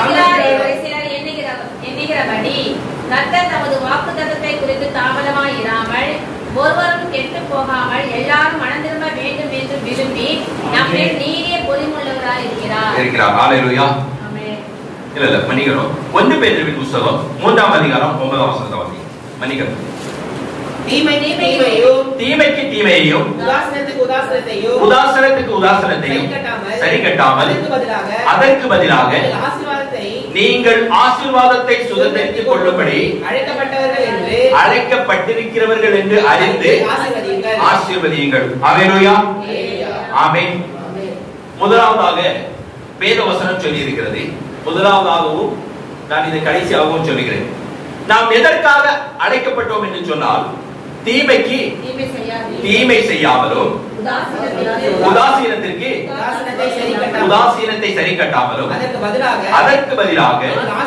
எண்ணுகிறபடி கர்த்தர் தமது வாக்குத்தத்தத்தை குறித்து தாமதமாய் இராமல் ஒருவரும் கெட்டு போகாமல் எல்லாரும் மனம் திரும்ப வேண்டும் என்று விரும்பி நம்மில் நீடிய பொறுமையுள்ளவராய் இருக்கிறார். இருக்கிறார். ஹalleluya. ஆமென். இல்ல இல்ல மன்னிக்கணும். ஒன்று பேதுருவின் புஸ்தகம் மூன்றாம் அதிகாரம் ஒன்பதாம் வசனத்தை வாசிக்கிறோம். மன்னிக்கணும். தீமைக்கு தீமையையும் தீமைக்கு தீமையையும் உதாசனத்துக்கு உதாசனத்தையும் உதாசனத்துக்கு உதாசனத்தையும் சரி கட்டாமல் அதற்கு பதிலாக நீங்கள் ஆசீர்வாதத்தை சுதந்திரித்துக் கொள்ளும்படி அழைக்கப்பட்டவர்கள் என்று அழைக்கப்பட்டிருக்கிறவர்கள் என்று அறிந்து ஆசீர்வதியுங்கள். ஹalleluya. ஆமென். முதலாவதாக வேத வசனம் சொல்லி இருக்கிறது. முதலாவதாகவும் நான் இதை கடைசியாகவும் சொல்லுகிறேன். நாம் எதற்காக அழைக்கப்பட்டோம் என்று சொன்னால் தீமைக்கு தீமை செய்யாமலும் உதாசீனத்திற்கு உதாசீனத்தை சரி கட்டாமலும் அதற்கு பதிலாக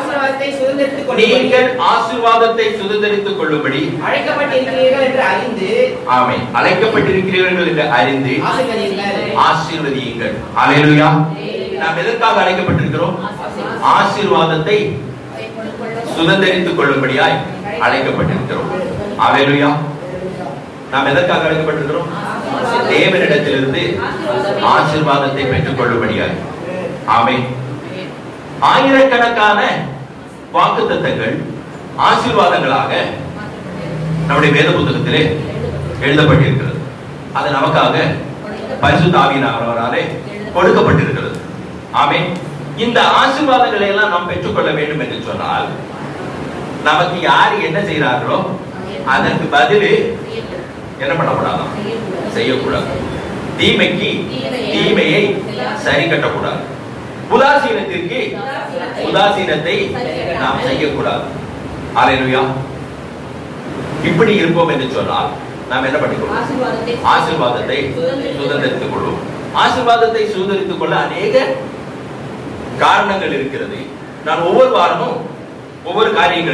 நீங்கள் ஆசீர்வாதத்தை சுதந்திரித்துக் கொள்ளும்படி அழைக்கப்பட்டிருக்கிறீர்கள் என்று அறிந்து ஆமென் அழைக்கப்பட்டிருக்கிறீர்கள் என்று அறிந்து ஆசீர்வதியுங்கள். ஹalleluya. நாம் எதற்காக அழைக்கப்பட்டிருக்கிறோம்? ஆசீர்வாதத்தை சுதந்திரித்துக் கொள்ளும்படியாய் அழைக்கப்பட்டிருக்கிறோம். ஹalleluya. நாம் எதற்காக அழைக்கப்பட்டிருக்கிறோம்? தேவனிடத்திலிருந்து ஆசீர்வாதத்தை பெற்றுக் கொள்ளும்படியாய். ஆமென். ஆயிரக்கணக்கான வாக்குத்தத்தங்கள் ஆசீர்வாதங்களாக நம்முடைய வேத புத்தகத்திலே எழுதப்பட்டிருக்கிறது. அது நமக்காக பரிசுத்த ஆவியானவராலே கொடுக்கப்பட்டிருக்கிறது. ஆமென். இந்த ஆசீர்வாதங்களை எல்லாம் நாம் பெற்றுக்கொள்ள வேண்டும் என்று சொன்னால் நமக்கு யார் என்ன செய்கிறார்களோ அதற்கு பதில் என்ன பண்ணக்கூடாது? செய்யக்கூடாது. தீமைக்கு தீமையை சரி கட்டக்கூடாது. உதாசீனத்திற்கு உதாசீனத்தை நாம் செய்யக்கூடாது. ஹalleluya. இப்படி இருப்போம் என்று சொன்னால் நாம் என்ன பண்ணிக்கொள்வோம்? ஆசீர்வாதத்தை சுதந்திரித்துக் கொள்வோம். ஆசீர்வாதத்தை சுதந்திரித்துக் கொள்ள அநேக காரணங்கள் இருக்கிறது. நான் ஒவ்வொரு வாரமும் ஒவ்வொரு காரியங்களையும்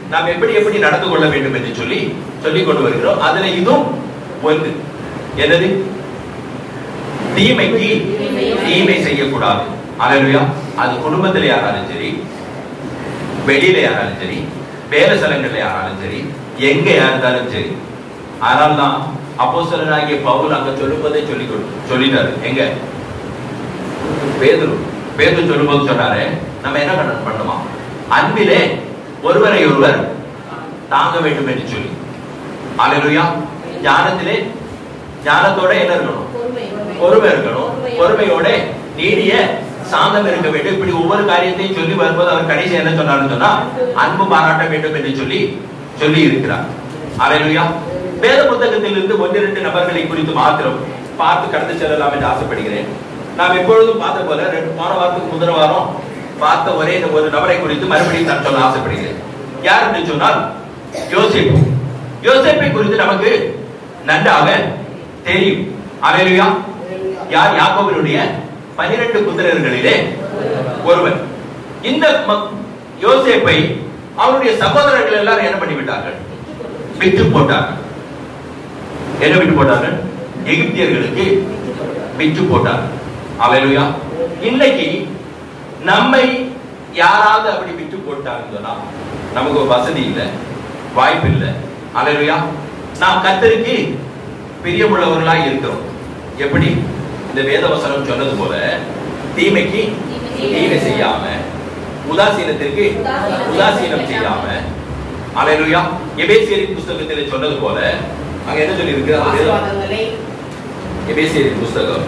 நாம் எப்படி எப்படி நடந்து கொள்ள வேண்டும் என்று சொல்லி சொல்லிக் கொண்டு வருகிறோம். அதுல இதுவும் ஒன்று. என்னது? தீமைக்கு தீமை செய்யக்கூடாது. அல்லேலூயா. அது குடும்பத்தில் யாராலும் சரி, வெளியில யாராலும் சரி, வேலை ஸ்தலங்கள்ல யாராலும் சரி, எங்க யாருந்தாலும் சரி. அதனால்தான் அப்போஸ்தலனாகிய பவுல் அங்க சொல்லும்போதே சொல்லி சொல்லிட்டாரு. எங்க பேதுரு பேதுரு சொல்லும்போது சொன்னாரு, நம்ம என்ன பண்ணுமா, அன்பிலே ஒருவரை ஒருவர் தாங்க வேண்டும் என்று சொல்லி. அல்லேலூயா. ஞானத்திலே ஞானத்தோட என்ன இருக்கணும்? பொறுமை இருக்கணும். பொறுமையோட நீடிய சாந்தம் இருக்க வேண்டும். இப்படி ஒவ்வொரு காரியத்தையும் சொல்லி வரும்போது அவர் கடைசி என்ன சொன்னாருன்னு சொன்னா, அன்பு பாராட்ட வேண்டும் என்று சொல்லி சொல்லி இருக்கிறார். அல்லேலூயா. வேத புத்தகத்திலிருந்து ஒன்றிரண்டு நபர்களை குறித்து மாத்திரம் பார்த்து கடந்து செல்லலாம் என்று ஆசைப்படுகிறேன். நாம் எப்பொழுதும் பார்த்த போல ரெண்டு போன வாரத்துக்கு முதல் வாரம் பார்த்த ஒரே ஒரு நபரை குறித்து மறுபடியும் நான் சொல்ல ஆசைப்படுகிறேன். யார் என்று சொன்னால் யோசேப்பு. யோசேப்பை குறித்து நமக்கு நன்றாக தெரியும். அல்லேலூயா. யார்? யாக்கோபினுடைய பன்னிரண்டு புத்திரர்களிலே ஒருவர். இந்த யோசேப்பை அவருடைய சகோதரர்கள் எல்லாரும் என்ன பண்ணி விட்டார்கள்? விட்டு போட்டார்கள். என்ன விட்டு போட்டார்கள்? எகிப்தியர்களுக்கு விட்டு போட்டார்கள். அல்லேலூயா. இன்னைக்கு நம்மை யாராவது அப்படி விட்டு போட்டாங்கன்னா நமக்கு வசதி இல்லை, வாய்ப்பு இல்லை. அல்லேலூயா. நாம் கர்த்தருக்கு பிரியமுள்ளவர்களாய் இருக்கிறோம். எப்படி? இந்த வேதவசனம் சொன்னது போல தீமைக்கு தீமை செய்யாம, உதாசீனத்திற்கு உதாசீனம் செய்யாம. அல்லேலூயா. எபேசியரின் புத்தகத்தில் சொன்னது போல அங்க என்ன சொல்லி இருக்கு? எபேசியரின் புத்தகம்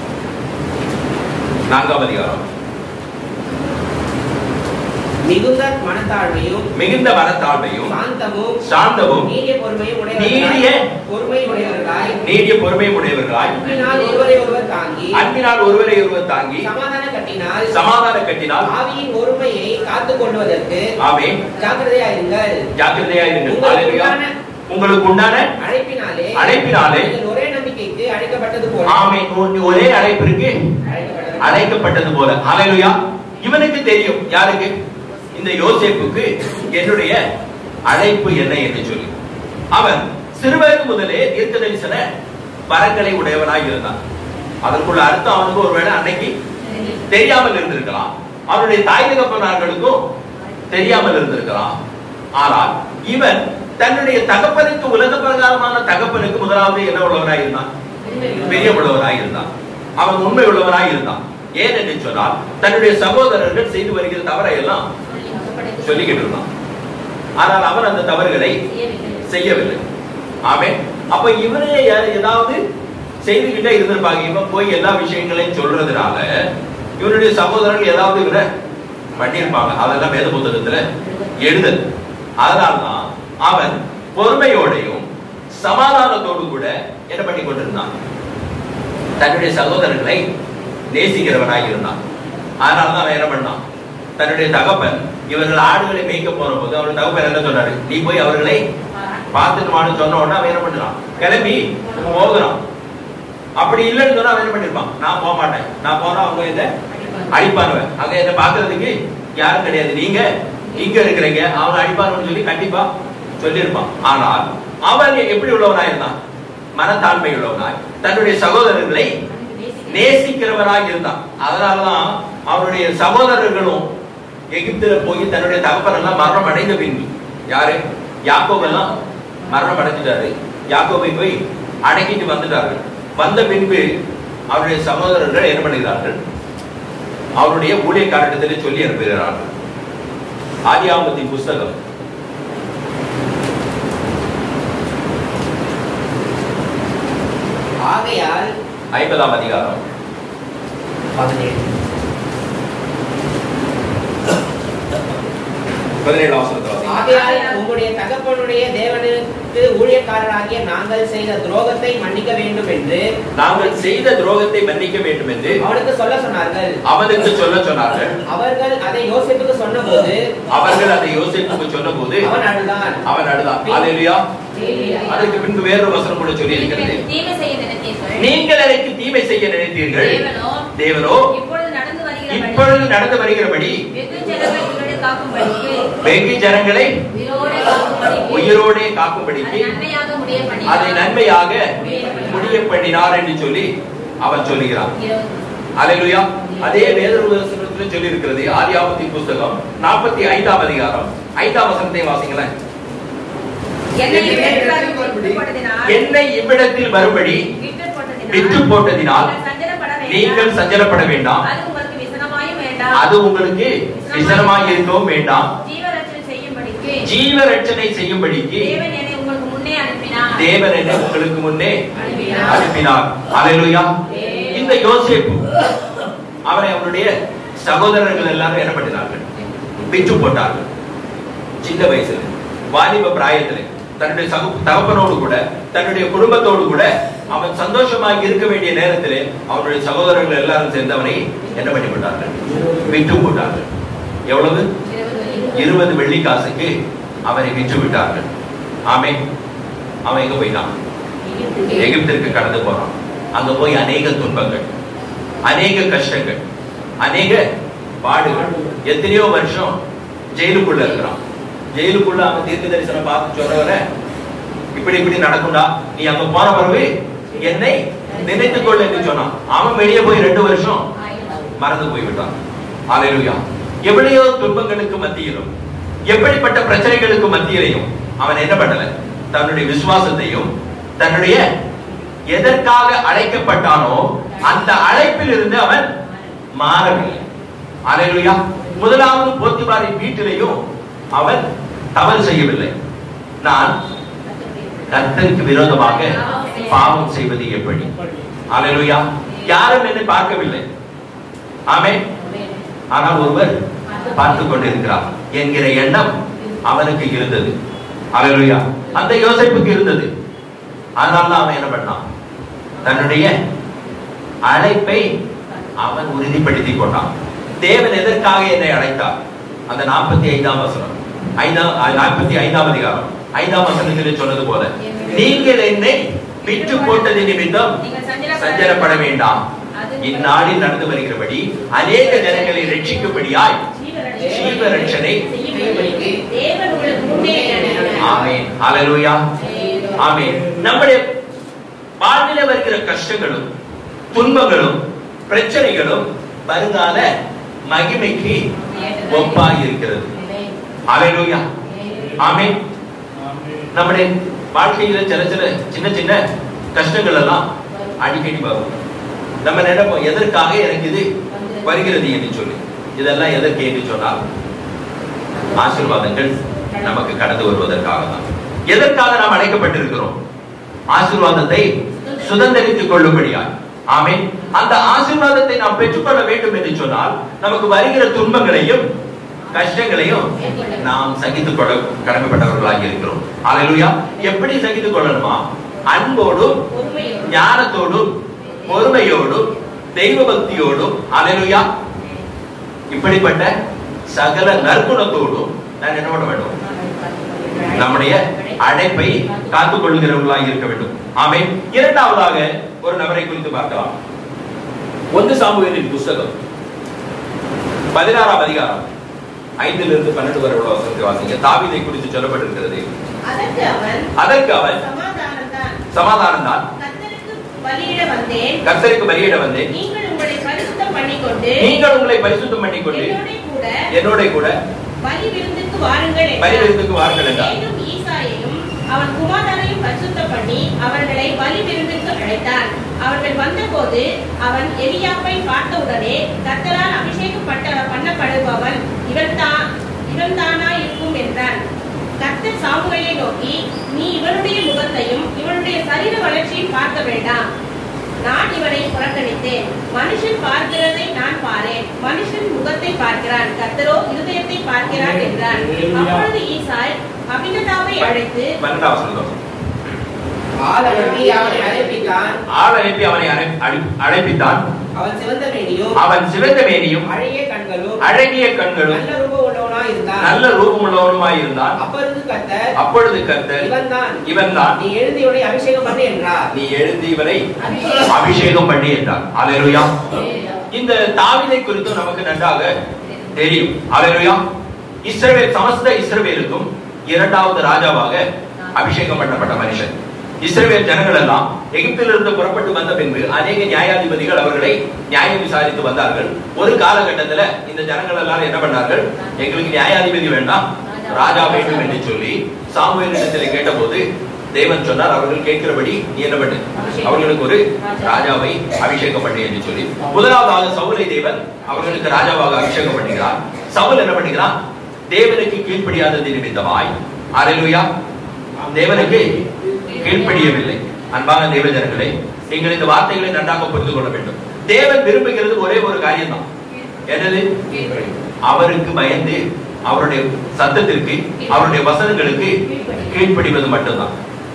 நான்காம் அதிகாரம். மிகுந்த மனத்தாழ்மையும் மிகுந்த மனத்தாழ்மையும் சாந்தமும் சாந்தமும் நீடிய பொறுமையும் நீடிய பொறுமை உடையவர்களாய் நீடிய பொறுமை உடையவர்களாய் அன்பினால் ஒருவரை ஒருவர் தாங்கி அன்பினால் ஒருவரை ஒருவர் தாங்கி சமாதான கட்டினால் சமாதான கட்டினால் ஆவியின் ஒருமையை காத்துக் கொள்வதற்கு ஆமென் ஜாக்கிரதையாயிருங்கள். ஜாக்கிரதையாயிருங்கள். அல்லேலூயா. உங்களுக்கு உண்டான அழைப்பினாலே அழைப்பினாலே ஒரே நம்பிக்கைக்கு அழைக்கப்பட்டது போல ஆமென் ஒரே அழைப்பிற்கு அழைக்கப்பட்டது போல. அல்லேலூயா. இவனுக்கு தெரியும். யாருக்கு? இந்த யோசேப்புக்கு என்னுடைய அழைப்பு என்ன என்று சொல்லி. அவன் சிறுவயது முதலே தீர்க்க தரிசன வரங்களை உடையவனாய் இருந்தான். அதற்குள்ள அர்த்தம் அவனுக்கு ஒருவேளை அன்னைக்கு தெரியாமல் இருந்திருக்கலாம். அவனுடைய தாய் தகப்பனார்களுக்கும் தெரியாமல் இருந்திருக்கலாம். ஆனால் இவன் தன்னுடைய தகப்பனுக்கு உலக பிரகாரமான தகப்பனுக்கு முதலாவது என்ன உள்ளவனாய் இருந்தான்? பெரிய உள்ளவனாய் இருந்தான். அவன் உண்மை உள்ளவனாய் இருந்தான். ஏன் என்று சொன்னால் தன்னுடைய சகோதரர்கள் செய்து வருகிற தவறை எல்லாம் சொல்லிக்கிட்டு இருந்தான். ஆனால் அவன் அந்த தவறுகளை செய்யவில்லை. ஆமென். அப்ப இவரே ஏதாவது செய்துகிட்டே இருந்திருப்பாங்க. இவன் போய் எல்லா விஷயங்களையும் சொல்றதுனால இவனுடைய சகோதரர்கள் ஏதாவது இவரை பண்ணியிருப்பாங்க. அதெல்லாம் வேத புத்தகத்துல எழுதல். அதனால்தான் அவன் பொறுமையோடையும் சமாதானத்தோடு கூட என்ன பண்ணி கொண்டிருந்தான்? தன்னுடைய சகோதரர்களை நேசிக்கிறவனாய் இருந்தான். அதனால்தான் அவன் என்ன பண்ணான்? தன்னுடைய தகப்பன் இவர்கள் ஆடுகளை மேய்க்க போற போது அவருடைய தகப்பன் என்ன சொன்னாரு? நீ போய் அவர்களை பார்த்துட்டு வான்னு சொன்ன உடனே அவன் என்ன பண்றான்? கிளம்பி போகிறான். அப்படி இல்லைன்னு சொன்னா அவன் என்ன பண்ணிருப்பான்? நான் போக மாட்டேன், நான் போனா அவங்க இதை அடிப்பானுவேன், அங்க என்ன பாக்குறதுக்கு யாரும் கிடையாது, நீங்க இங்க இருக்கிறீங்க, அவன் அடிப்பான்னு சொல்லி கண்டிப்பா சொல்லியிருப்பான். ஆனால் அவன் எப்படி உள்ளவனாய் இருந்தான்? மனத்தாழ்மை உள்ளவனாய் தன்னுடைய சகோதரர்களை நேசிக்கிறவராய் இருந்தான். அதனாலதான் அவருடைய சகோதரர்களும் எகிப்துல போய் தன்னுடைய தகப்பன் எல்லாம் மரணம் அடைந்த பின்பு, யாரு? யாக்கோபு எல்லாம் மரணம் அடைஞ்சிட்டாரு. யாக்கோபை போய் அடக்கிட்டு வந்துட்டார்கள். வந்த பின்பு அவருடைய சகோதரர்கள் என்ன பண்ணுகிறார்கள்? அவருடைய ஊழியக்காரத்திலே சொல்லி அனுப்புகிறார்கள். ஆதியாகமத்தின் புஸ்தகம் ஆகையால் ஐம்பதாம் அதிகாரம் பதினேழு பதினேழாம் வசனத்துல ஆகையால் உங்களுடைய தகப்பனுடைய தேவனுக்கு ஊழியக்காரராகிய நாங்கள் செய்த துரோகத்தை மன்னிக்க வேண்டும் என்று நாங்கள் செய்த துரோகத்தை மன்னிக்க வேண்டும் என்று அவனுக்கு சொல்ல சொன்னார்கள். அவனுக்கு சொல்ல சொன்னார்கள். அவர்கள் அதை யோசேப்புக்கு சொன்னபோது அவர்கள் அதை யோசேப்புக்கு சொன்னபோது அவன் அழுதான். அவன் அழுதான். அல்லேலூயா. அதற்கு பின்பு வேறொரு வசனம் கூட சொல்லி இருக்கிறது. தீமை செய்ய நினைத்தீர்கள், நீங்கள் எனக்கு தீமை செய்ய நினைத்தீர்கள், தேவனோ இப்பொழுது நடந்து வருகிறபடி இப்பொழுது நடந்து வருகிறபடி வெகு ஜனங்களை உங்களை காக்கும்படிக்கு வெகு ஜனங்களை உயிரோடே காக்கும்படிக்கு அதை நன்மையாக முடிய பண்ணினார் என்று சொல்லி அவன் சொல்லுகிறான். அல்லேலூயா. அதே வேதவசனத்தில் சொல்லி இருக்கிறது. ஆதியாகமத்தின் புத்தகம் நாற்பத்தி ஐந்தாம் அதிகாரம் ஐந்தாம் வசனத்தை வாசிங்களேன். என்னை இவ்விடத்தில் வரும்படி விட்டு போட்டதினால் நீங்கள் சஞ்சலப்பட வேண்டாம், அது உங்களுக்கு விசனமாய் இருக்கவும் வேண்டாம், ஜீவ ரட்சனை செய்யும்படிக்கு தேவன் என்னை உங்களுக்கு முன்னே அனுப்பினார். அல்லேலூயா. இந்த யோசேப்பு அவனை அவனுடைய சகோதரர்கள் எல்லாரும் என்ன பண்ணினார்கள்? விட்டு போட்டார்கள். சின்ன வயசுல வாலிப பிராயத்திலே தன்னுடைய தகப்பனோடு கூட தன்னுடைய குடும்பத்தோடு கூட அவன் சந்தோஷமாக இருக்க வேண்டிய நேரத்திலே அவனுடைய சகோதரர்கள் எல்லாரும் சேர்ந்து அவனை என்ன பண்ணி போட்டார்கள்? விட்டு போட்டார்கள். எவ்வளவு? இருபது வெள்ளி காசுக்கு அவனை விட்டு விட்டார்கள். ஆமே. அவன் எங்க போயிட்டான்? எகிப்திற்கு கடந்து போறான். அங்க போய் அநேக துன்பங்கள், அநேக கஷ்டங்கள், அநேக பாடுகள், எத்தனையோ வருஷம் ஜெயிலுக்குள்ள இருக்கிறான். ஜெயிலுக்குள்ள அவன் தீர்க்க தரிசனம் பார்த்து சொல்றவர இப்படி இப்படி நடக்கும்டா, நீ அங்க போன பிறகு என்னை நினைத்துக் கொள்ள என்று சொன்னான். அவன் வெளியே போய் ரெண்டு வருஷம் மறந்து போய்விட்டான். அல்லேலூயா. எவ்வளையோ துன்பங்களுக்கு மத்தியிலும் எப்படிப்பட்ட பிரச்சனைகளுக்கு மத்தியிலையும் அவன் என்ன பண்ணல? தன்னுடைய விசுவாசத்தையும் தன்னுடைய எதற்காக அழைக்கப்பட்டானோ அந்த அழைப்பில் இருந்து அவன் மாறவில்லை. அல்லேலூயா. முதலாவது போத்திபாரின் வீட்டிலேயும் அவன் தவறு செய்யவில்லை. நான் கர்த்தருக்கு விரோதமாக பாவம் செய்வது எப்படி? அல்லேலூயா. யாரும் என்னை பார்க்கவில்லை. ஆமென். ஆனால் ஒருவர் பார்த்துக் கொண்டிருக்கிறார் என்கிற எண்ணம் அவனுக்கு இருந்தது. அல்லேலூயா. அந்த யோசேப்புக்கு இருந்தது. அதனால அவன் என்ன பண்ணான்? தன்னுடைய அழைப்பை அவன் உறுதிப்படுத்திக் கொண்டான். தேவன் எதற்காக என்னை அழைத்தார்? அந்த நாற்பத்தி ஐந்தாம் வசனம், ஐந்தாம் நாற்பத்தி ஐந்தாம் அதிகாரம் ஐந்தாம் வசனத்திலே சொன்னது போல, நீங்கள் என்னை விட்டு போட்டது நிமித்தம் சஞ்சலப்பட வேண்டாம், இந்நாளில் நடந்து வருகிறபடி அநேக ஜனங்களை ரட்சிக்கும்படியாய் ஜீவ ரட்சனை. ஆமென். அல்லேலூயா. ஆமென். நம்முடைய வாழ்விலே வருகிற கஷ்டங்களும் துன்பங்களும் பிரச்சனைகளும் வருங்கால மகிமைக்கு ஒப்பாய் இருக்கிறது. அல்லேலூயா. ஆமென். நம்முடைய வாழ்க்கையில சில சில சின்ன சின்ன கஷ்டங்கள் எல்லாம் அடிக்கடி வரும். நம்ம நினைப்போம், எதற்காக எனக்கு இது வருகிறது என்று சொல்லி. இதெல்லாம் எதற்கு என்று சொன்னால் ஆசீர்வாதங்கள் நமக்கு கடந்து வருவதற்காக தான். எதற்காக நாம் அழைக்கப்பட்டிருக்கிறோம்? ஆசீர்வாதத்தை சுதந்திரித்துக் கொள்ளும்படியா. ஆமென். அந்த ஆசீர்வாதத்தை நாம் பெற்றுக்கொள்ள வேண்டும் என்று சொன்னால் நமக்கு வருகிற துன்பங்களையும் கஷ்டங்களையும் நாம் சகித்துக் கொள்ள கடமைப்பட்டவர்களாக இருக்கிறோம். அல்லேலூயா. எப்படி சகித்துக் கொள்ளணுமா? அன்போடும் ஞானத்தோடும் பொறுமையோடும் தெய்வ பக்தியோடும். அல்லேலூயா. இப்படிப்பட்ட சகல நற்குணத்தோடும் நான் என்ன பண்ண வேண்டும்? நம்முடைய அழைப்பை காத்துக் கொள்கிறவர்களாக இருக்க வேண்டும். ஆமென். இரண்டாவதாக ஒரு நபரை குறித்து பார்க்கலாம். ஒன்று சாமுவேலின் புத்தகம் பதினாறாம் அதிகாரம் ஐந்தில் இருந்து பன்னெண்டு வரை உள்ள வசனத்தை வாசிங்க. தாவீதை குறித்து சொல்லப்பட்டிருக்கிறது. அதற்கு அவன் சமாதானம் தான், கர்த்தருக்கு பலியிட வந்தேன், நீங்கள் உங்களை பரிசுத்தம் பண்ணிக்கொண்டு என்னோட கூட பலி விருந்துக்கு வாருங்கள் என்றார். அவன் குமாரரையும் பரிசுத்தம் பண்ணி அவர்களை பலி விருந்துக்கு அழைத்தான். அவர்கள் வந்தபோது அவன் எலியாப்பை பார்த்தவுடனே, கர்த்தரால் அபிஷேகப்பட்ட பண்ணப்படுபவன் இவன் தான் இவன் தானா இருக்கும் என்றான். கர்த்தர் சாமுவேலை நோக்கி, நீ இவனுடைய முகத்தையும் இவனுடைய சரீர வளர்ச்சியும் பார்க்க வேண்டாம், நான் இவனை புறக்கணித்தேன். மனுஷன் பார்க்கிறதை நான் பாரேன், மனுஷன் முகத்தை பார்க்கிறான், கர்த்தரோ இருதயத்தை பார்க்கிறான் என்றான். அப்பொழுது ஈசாய் அபினதாவை அழைத்து ஆள் அனுப்பி அவனை அழைப்பித்தான். ஆள் அனுப்பி அவனை அழைப்பித்தான். அவன் சிவந்த மேனியும் அவன் சிவந்த மேனியும் அழகிய கண்களும் அழகிய கண்களும் நல்ல ரூபம் உள்ளவனாய் இருந்தான். நல்ல ரூபம் உள்ளவனுமாய் இருந்தான். அப்பொழுது கர்த்தர் அப்பொழுது கர்த்தர் இவன்தான் இவன்தான் நீ எழுந்து இவனை அபிஷேகம் பண்ணு என்றார். நீ எழுந்து இவனை அபிஷேகம் பண்ணி என்றார். அல்லேலூயா. இந்த தாவீதை குறித்து நமக்கு நன்றாக தெரியும். அல்லேலூயா. இஸ்ரவேல் சமஸ்த இஸ்ரவேலுக்கும் இரண்டாவது ராஜாவாக அபிஷேகம் பண்ணப்பட்ட மனுஷன். இஸ்ரவேல் ஜனங்கள் எல்லாம் எகிப்திலிருந்து புறப்பட்டு வந்த பின்பு அநேக நியாயாதிபதிகள் அவர்களை நியாயம் விசாரித்து வந்தார்கள். ஒரு காலகட்டத்துல இந்த ஜனங்கள் எல்லாரும் என்ன பண்ணார்கள், எங்களுக்கு நியாயாதிபதி வேண்டாம், ராஜா வேண்டும் என்று சொல்லி சாமுவேலிடத்தில் கேட்டபோது தேவன் சொன்னார், அவர்கள் கேட்கிறபடி நீ என்ன பண்ணு, அவர்களுக்கு ஒரு ராஜாவை அபிஷேகம் பண்ணு என்று சொல்லி முதலாவதாக சவுலை தேவன் அவர்களுக்கு ராஜாவாக அபிஷேகம் பண்ணுகிறார். சவுல் என்ன பண்ணுகிறான், தேவனுக்கு கீழ்ப்படியாதது நிமித்தமாய், அல்லேலூயா, தேவனுக்கு கீழ்ப்படியவில்லை. அன்பான தேவ ஜனங்களே, நீங்கள் இந்த வார்த்தைகளை நன்றாக புரிந்து கொள்ள வேண்டும். தேவன் விரும்புகிறது ஒரே ஒரு காரியம் தான், என்னது, அவருக்கு பயந்து அவருடைய சத்தத்திற்கு அவருடைய வசனங்களுக்கு கீழ்ப்படிவது மட்டும்தான்.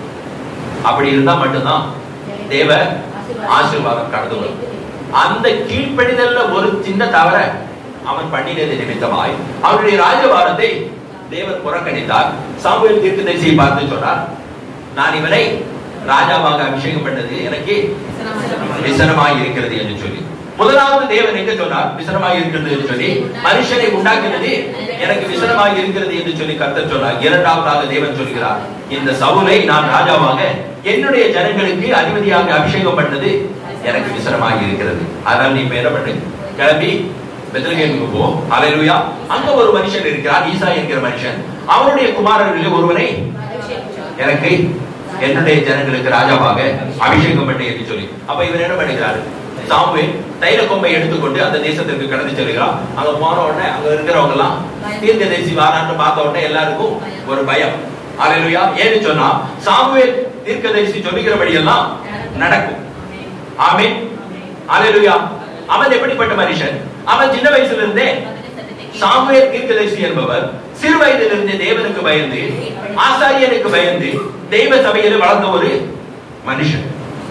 அப்படி இருந்தா மட்டும்தான் தேவ ஆசீர்வாதம் கடந்து வரும். அந்த கீழ்ப்படிதல்ல ஒரு சின்ன தவற அவன் பண்ணினது நிமித்தமாய் அவருடைய ராஜபாரத்தை தேவன் புறக்கணித்தார். சாமுவேல் தீர்க்கதரிசியை பார்த்து சொன்னார், நான் இவனை ராஜாவாக அபிஷேகம் பண்ணது எனக்கு விசனமாய் இருக்கிறது என்று சொல்லி. முதலாவது தேவன் எங்க சொன்னார், விசனமாய் இருக்கிறது என்று சொல்லி, மனுஷனை உண்டாக்கினது எனக்கு விசனமாய் இருக்கிறது என்று சொல்லி கர்த்தர் சொன்னார். இரண்டாவதாக தேவன் சொல்கிறார், இந்த சவுலை நான் ராஜாவாக என்னுடைய ஜனங்களுக்கு அதிபதியாக அபிஷேகம் பண்ணது எனக்கு விசனமாய் இருக்கிறது. அதனால் நீ என்ன பண்ணு, கிளம்பி பெத்லகேமுக்கு போ. அல்லேலூயா. அங்க ஒரு மனுஷன் இருக்கிறார், ஈசா என்கிற மனுஷன். அவருடைய குமாரர்களில் ஒருவனை எனக்கு என்னுடைய ஜனங்களுக்கு ராஜாவாக அபிஷேகம் பண்ணு என்று சொல்லி. அப்ப இவர் என்ன பண்ணுகிறார், சாமுவேல் தைல கொம்பை எடுத்துக்கொண்டு அந்த தேசத்திற்கு கடந்து செல்கிறார். அங்க போன உடனே அங்க இருக்கிறவங்க எல்லாம் தீர்க்கதரிசி வாரான்னு பார்த்த உடனே எல்லாருக்கும் ஒரு பயம். அல்லேலூயா. ஏன்னு சொன்னா சாமுவேல் தீர்க்கதரிசி சொல்லுகிறபடி எல்லாம் நடக்கும். ஆமென். அல்லேலூயா. அவன் எப்படிப்பட்ட மனுஷன், அவன் சின்ன வயசுல இருந்தே சாமுவேல் தீர்க்கதரிசி என்பவர் சிறு வயதிலிருந்து தேவனுக்கு பயந்து ஆசாரியனுக்கு பயந்து தெய்வ சபையில் வளர்ந்த ஒரு மனுஷன்.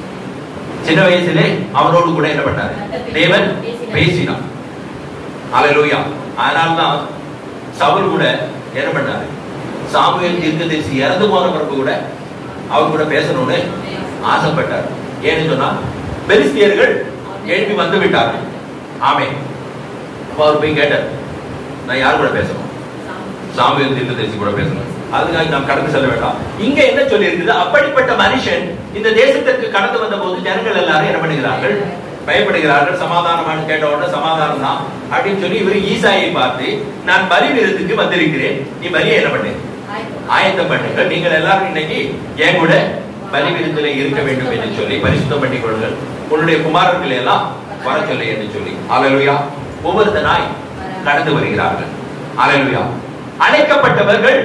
சின்ன வயசிலே அவனோடு கூட என்ன பண்ணாரு, தேவன் பேசினார். அல்லேலூயா. அதனால்தான் சவுல் கூட என்ன பண்ணாரு, சாமுவேல் தீர்க்கதரிசி இறந்து போன பிறகு கூட அவர் கூட பேசணும்னு ஆசைப்பட்டார். ஏன்னு சொன்னா பெலிஸ்தியர்கள் எழுப்பி வந்து விட்டார்கள். ஆமென். அவர் போய் கேட்டார், நான் யார் கூட பேசணும், சாமுவேல் தீர்க்கதரிசி கூட பேசணும். அதுக்காக நாம் கடந்து செல்ல வேண்டாம். இங்க என்ன சொல்லி இருக்குது, அப்படிப்பட்ட மனுஷன் இந்த தேசத்திற்கு கடந்து வந்த போது ஜனங்கள் எல்லாரும் என்ன பண்ணுகிறார்கள், பயப்படுகிறார்கள். சமாதானமான கேட்ட உடனே சமாதானம் தான் அப்படின்னு சொல்லி இவர் ஈசாயை பார்த்து, நான் பலி விருந்துக்கு வந்திருக்கிறேன், நீ பலியை என்ன பண்ணு, ஆயத்தம் பண்ணுங்கள், நீங்கள் எல்லாரும் இன்னைக்கு என் கூட பலி விருந்தில இருக்க வேண்டும் என்று சொல்லி பரிசுத்தம் பண்ணிக் கொள்ளுங்கள், உன்னுடைய குமாரர்களை எல்லாம் வர சொல்லு என்று சொல்லி. அல்லேலூயா. ஒவ்வொருத்தனாய் கடந்து வருகிறார்கள். அல்லேலூயா. அழைக்கப்பட்டவர்கள்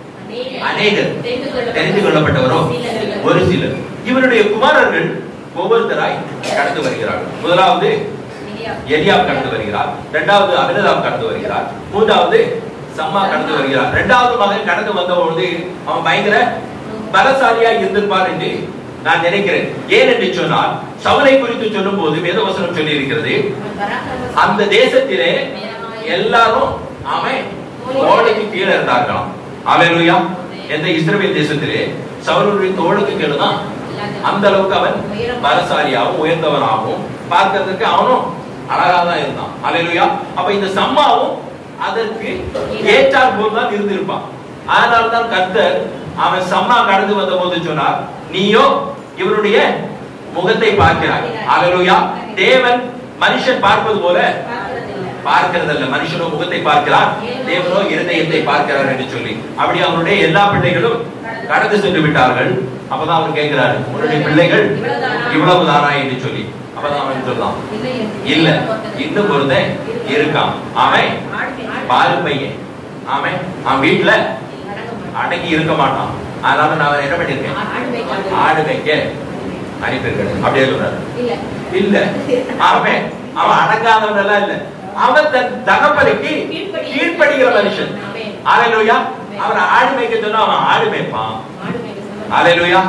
அநேகர், தெரிந்து கொள்ளப்பட்டவரோ ஒரு சிலர். இவருடைய குமாரர்கள் ஒவ்வொருத்தராய் கடந்து வருகிறார்கள். முதலாவது எலியாப் கடந்து வருகிறார், இரண்டாவது அபினதாப் கடந்து வருகிறார், மூன்றாவது சம்மா கடந்து வருகிறார். இரண்டாவது மகன் கடந்து வந்த பொழுது அவன் பயங்கர பலசாலியா இருந்திருப்பார் என்று நான் நினைக்கிறேன். ஏன் என்று சொன்னால் சவுலை குறித்து சொல்லும் போது வேதவசனம் சொல்லி இருக்கிறது, அந்த தேசத்திலே எல்லாரும் அவன் தோளுக்கு கீழே இருந்தார்களாம். அல்லேலூயா. எந்த இஸ்ரவேல் தேசத்திலே சவுலுடைய தோளுக்கு கீழே தான் அந்த அளவுக்கு அவன் பலசாலியாகவும் உயர்ந்தவனாகவும் பார்க்கிறதுக்கு அவனும் அழகா தான் இருந்தான். அல்லேலூயா. அப்ப இந்த சம்மாவும் அதற்கு ஏற்றார் போல் தான் இருந்திருப்பான். அதனால்தான் கர்த்தர் அவன் சம்மா கடந்து வந்த போது சொன்னார், நீயோ இவருடைய முகத்தை பார்க்கிறாய். அல்லேலூயா. தேவன் மனுஷன் பார்ப்பது போல பார்க்கிறதல்ல, மனுஷனோ முகத்தை பார்க்கிறார், தேவனோ இருதயத்தை பார்க்கிறார் என்று சொல்லி. அப்படி அவருடைய எல்லா பிள்ளைகளும் கடந்து சென்று விட்டார்கள். அப்பதான் அவர் கேட்கிறாரு, உன்னுடைய பிள்ளைகள் இவ்வளவு தானா என்று சொல்லி. அப்பதான் அவன் சொல்லலாம், இல்ல இன்னும் ஒருத்தன் இருக்கான், அவன் பால் பையன், அவன் அவன் வீட்டுல அடங்கி இருக்க மாட்டான், அதனால நான் என்ன பண்ணிருக்கேன், ஆடு வைக்க அனுப்பியிருக்கேன் அப்படியே சொல்றாரு. இல்ல அவன் அவன் அடங்காதவன் எல்லாம் இல்ல, அவன் தன் தகப்பனுக்கு கீழ்ப்படுகிற மனுஷன். அல்லேலூயா. அவன் ஆடு மேய்க்க சொன்னா அவன் ஆடு மேய்ப்பான். அல்லேலூயா.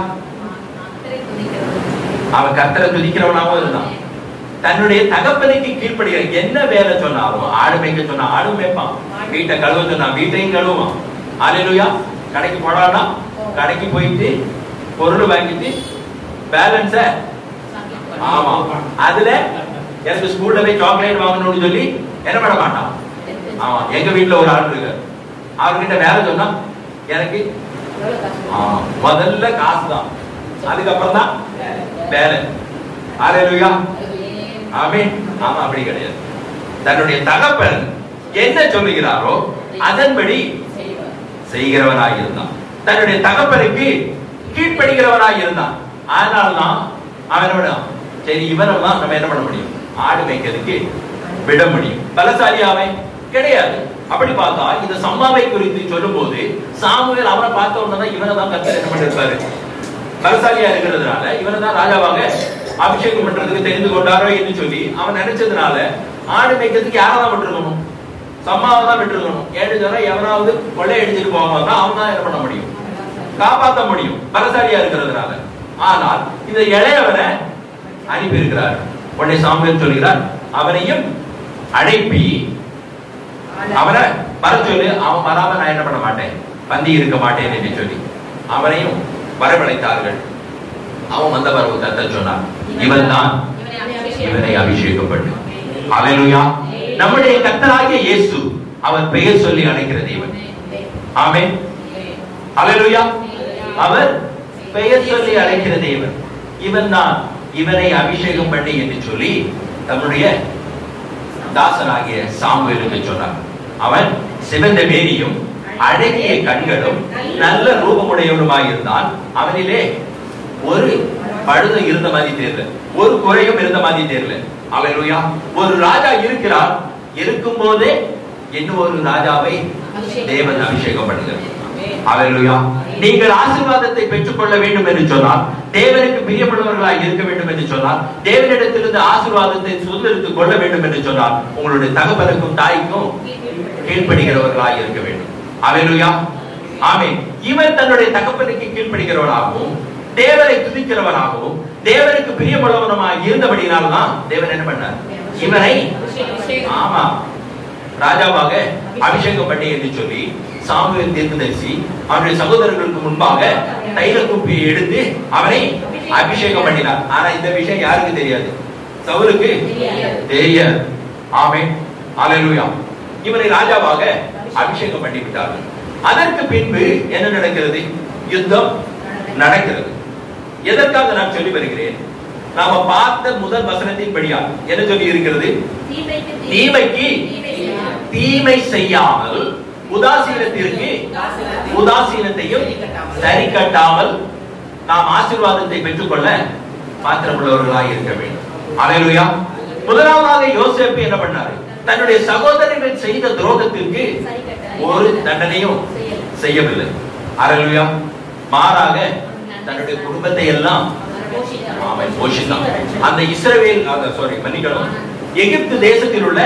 அவன் கர்த்தரை துதிக்கிறவனாவும் இருந்தான். தன்னுடைய தகப்பனுக்கு கீழ்ப்படுகிற, என்ன வேலை சொன்னாலும் ஆடு மேய்க்க சொன்னா ஆடு மேய்ப்பான், வீட்டை கழுவ சொன்னா வீட்டையும் கழுவான். அல்லேலூயா. கடைக்கு போனான்னா கடைக்கு போயிட்டு பொருள் வாங்கிட்டு பேலன்ஸ, ஆமா, அதுல எனக்கு ஸ்கூல்ல போய் சாக்லேட் வாங்கணும்னு சொல்லி என்ன பண்ண மாட்டான். ஆமா, எங்க வீட்டுல ஒரு ஆள் இருக்கு, அவர்கிட்ட வேலை சொன்னா எனக்கு முதல்ல காசு தான், அதுக்கப்புறம் தான் வேலை. ஹல்லேலூயா, ஆமென். ஆமா, அப்படி கிடையாது. தன்னுடைய தகப்பன் என்ன சொல்லுகிறாரோ அதன்படி செய்கிறவனாய் இருந்தான். தன்னுடைய தகப்பனுக்கு கீழ்ப்படுகிறவனாய் இருந்தான். அதனால்தான் அவனோட சரி இவனெல்லாம் நம்ம என்ன பண்ண முடியும், ஆடு மேய்க்கிறதுக்கு விட முடியும். பலசாலியாவே கிடையாது. அப்படி பார்த்தா இந்த சம்மாவை குறித்து சொல்லும் போது சாமுவேல் அவனை பார்த்த உடனே இவனை தான் கர்த்தர் என்ன பண்ணிருப்பாரு, பலசாலியா இருக்கிறதுனால இவனை தான் ராஜாவாக அபிஷேகம் பண்றதுக்கு தெரிந்து கொண்டாரோ என்று சொல்லி அவன் நினைச்சதுனால ஆடு மேய்க்கிறதுக்கு யாராவது விட்டுருக்கணும், சம்மாவை தான் விட்டுருக்கணும். ஏன்னு சொன்னா எவனாவது கொள்ளை அடிச்சுட்டு போவாங்க, அவன் தான் என்ன பண்ண முடியும், காப்பாற்ற முடியும், பலசாலியா இருக்கிறதுனால. ஆனால் இந்த இளையவனை அனுப்பி இருக்கிறார். உடனே சாமுவேல் சொல்கிறார், அவனையும் அழைப்பி அவனை வர சொல்லு, அவன் வராம நான் என்ன பண்ண மாட்டேன், பந்தி இருக்க மாட்டேன் என்று சொல்லி அவனையும் வரவழைத்தார்கள். அவன் வந்த பருவ கர்த்தர் சொன்னார், இவன் தான் இவனை அபிஷேகம் பண்ணு. ஹல்லேலூயா. நம்முடைய கர்த்தராகிய இயேசு அவர் பெயர் சொல்லி அழைக்கிற தேவன். ஆமென். ஹல்லேலூயா. அவர் பெயர் சொல்லி அழைக்கிற தேவன். இவன் தான் இவனை அபிஷேகம் பண்ணி என்று சொல்லி தன்னுடைய தாசனாகிய சாமுவேலுக்கு சொன்னார். அவன் சிவந்த மேனியும் அழகிய கண்களும் நல்ல ரூபமுடையவனுமாய் இருந்தான். அவனிலே ஒரு பழுதும் இருந்த மாதிரி தெரியல, ஒரு குறையும் இருந்த மாதிரி தெரியல. ஹல்லேலூயா. ஒரு ராஜா இருக்கிறார், இருக்கும் போதே இன்னும் ஒரு ராஜாவை தேவன் அபிஷேகம் பண்ணுகிறார். ஹல்லேலூயா. நீங்கள் ஆசீர்வாதத்தை பெற்றுக் கொள்ள வேண்டும் என்று சொன்னால், தேவனுக்கு பிரியப்படுபவர்களாக இருக்க வேண்டும் என்று சொன்னால், தேவனிடத்திலிருந்து ஆசீர்வாதத்தை சுதந்திரித்துக் கொள்ள வேண்டும் என்று சொன்னால், உங்களுடைய தகப்பனுக்கும் தாய்க்கும் கீழ்ப்படுகிறவர்களாக இருக்க வேண்டும். ஹல்லேலூயா. ஆமென். இவன் தன்னுடைய தகப்பனுக்கு கீழ்ப்படுகிறவனாகவும் தேவனை துதிக்கிறவனாகவும் தேவனுக்கு பிரியமுள்ளவனுமாக இருந்தபடியினால்தான் தேவன் என்ன பண்ணார், இவனை ஆமா ராஜாவாக அபிஷேகம் பண்ணி என்று சொல்லி சாமுவேல் தீர்க்கதரிசி அவருடைய சகோதரர்களுக்கு முன்பாக தைல குப்பியை எடுத்து அவனை அபிஷேகம் பண்ணினார். ஆனா இந்த விஷயம் யாருக்கு தெரியாது, சவுலுக்கு தெரியாது. ஆமென். ஹல்லேலூயா. இவனை ராஜாவாக அபிஷேகம் பண்ணி விட்டார்கள். அதற்கு பின்பு என்ன நடக்கிறது, யுத்தம் நடக்கிறது. எதற்காக நான் சொல்லி வருகிறேன், நாம பார்த்த முதல் வசனத்தின் படியா என்ன சொல்லி இருக்கிறது, தீமைக்கு தீமை செய்யாமல் உதாசீனத்திற்கு உதாசீனத்தையும் சரி கட்டாமல் நாம் ஆசீர்வாதத்தை பெற்றுக்கொள்ள பாத்திரமுள்ளவர்களாக இருக்க வேண்டும். ஹல்லேலூயா. முதலாவதாக யோசேப்பு என்ன பண்ணாரு, தன்னுடைய சகோதரர்கள் செய்த துரோகத்திற்கு ஒரு தண்டனையும் செய்யவில்லை. ஹல்லேலூயா. மாறாக தன்னுடைய குடும்பத்தை எல்லாம் அவன் போஷித்தான். அந்த இஸ்ரவேல் சாரி மன்னிக்கணும் எகிப்து தேசத்தில் உள்ள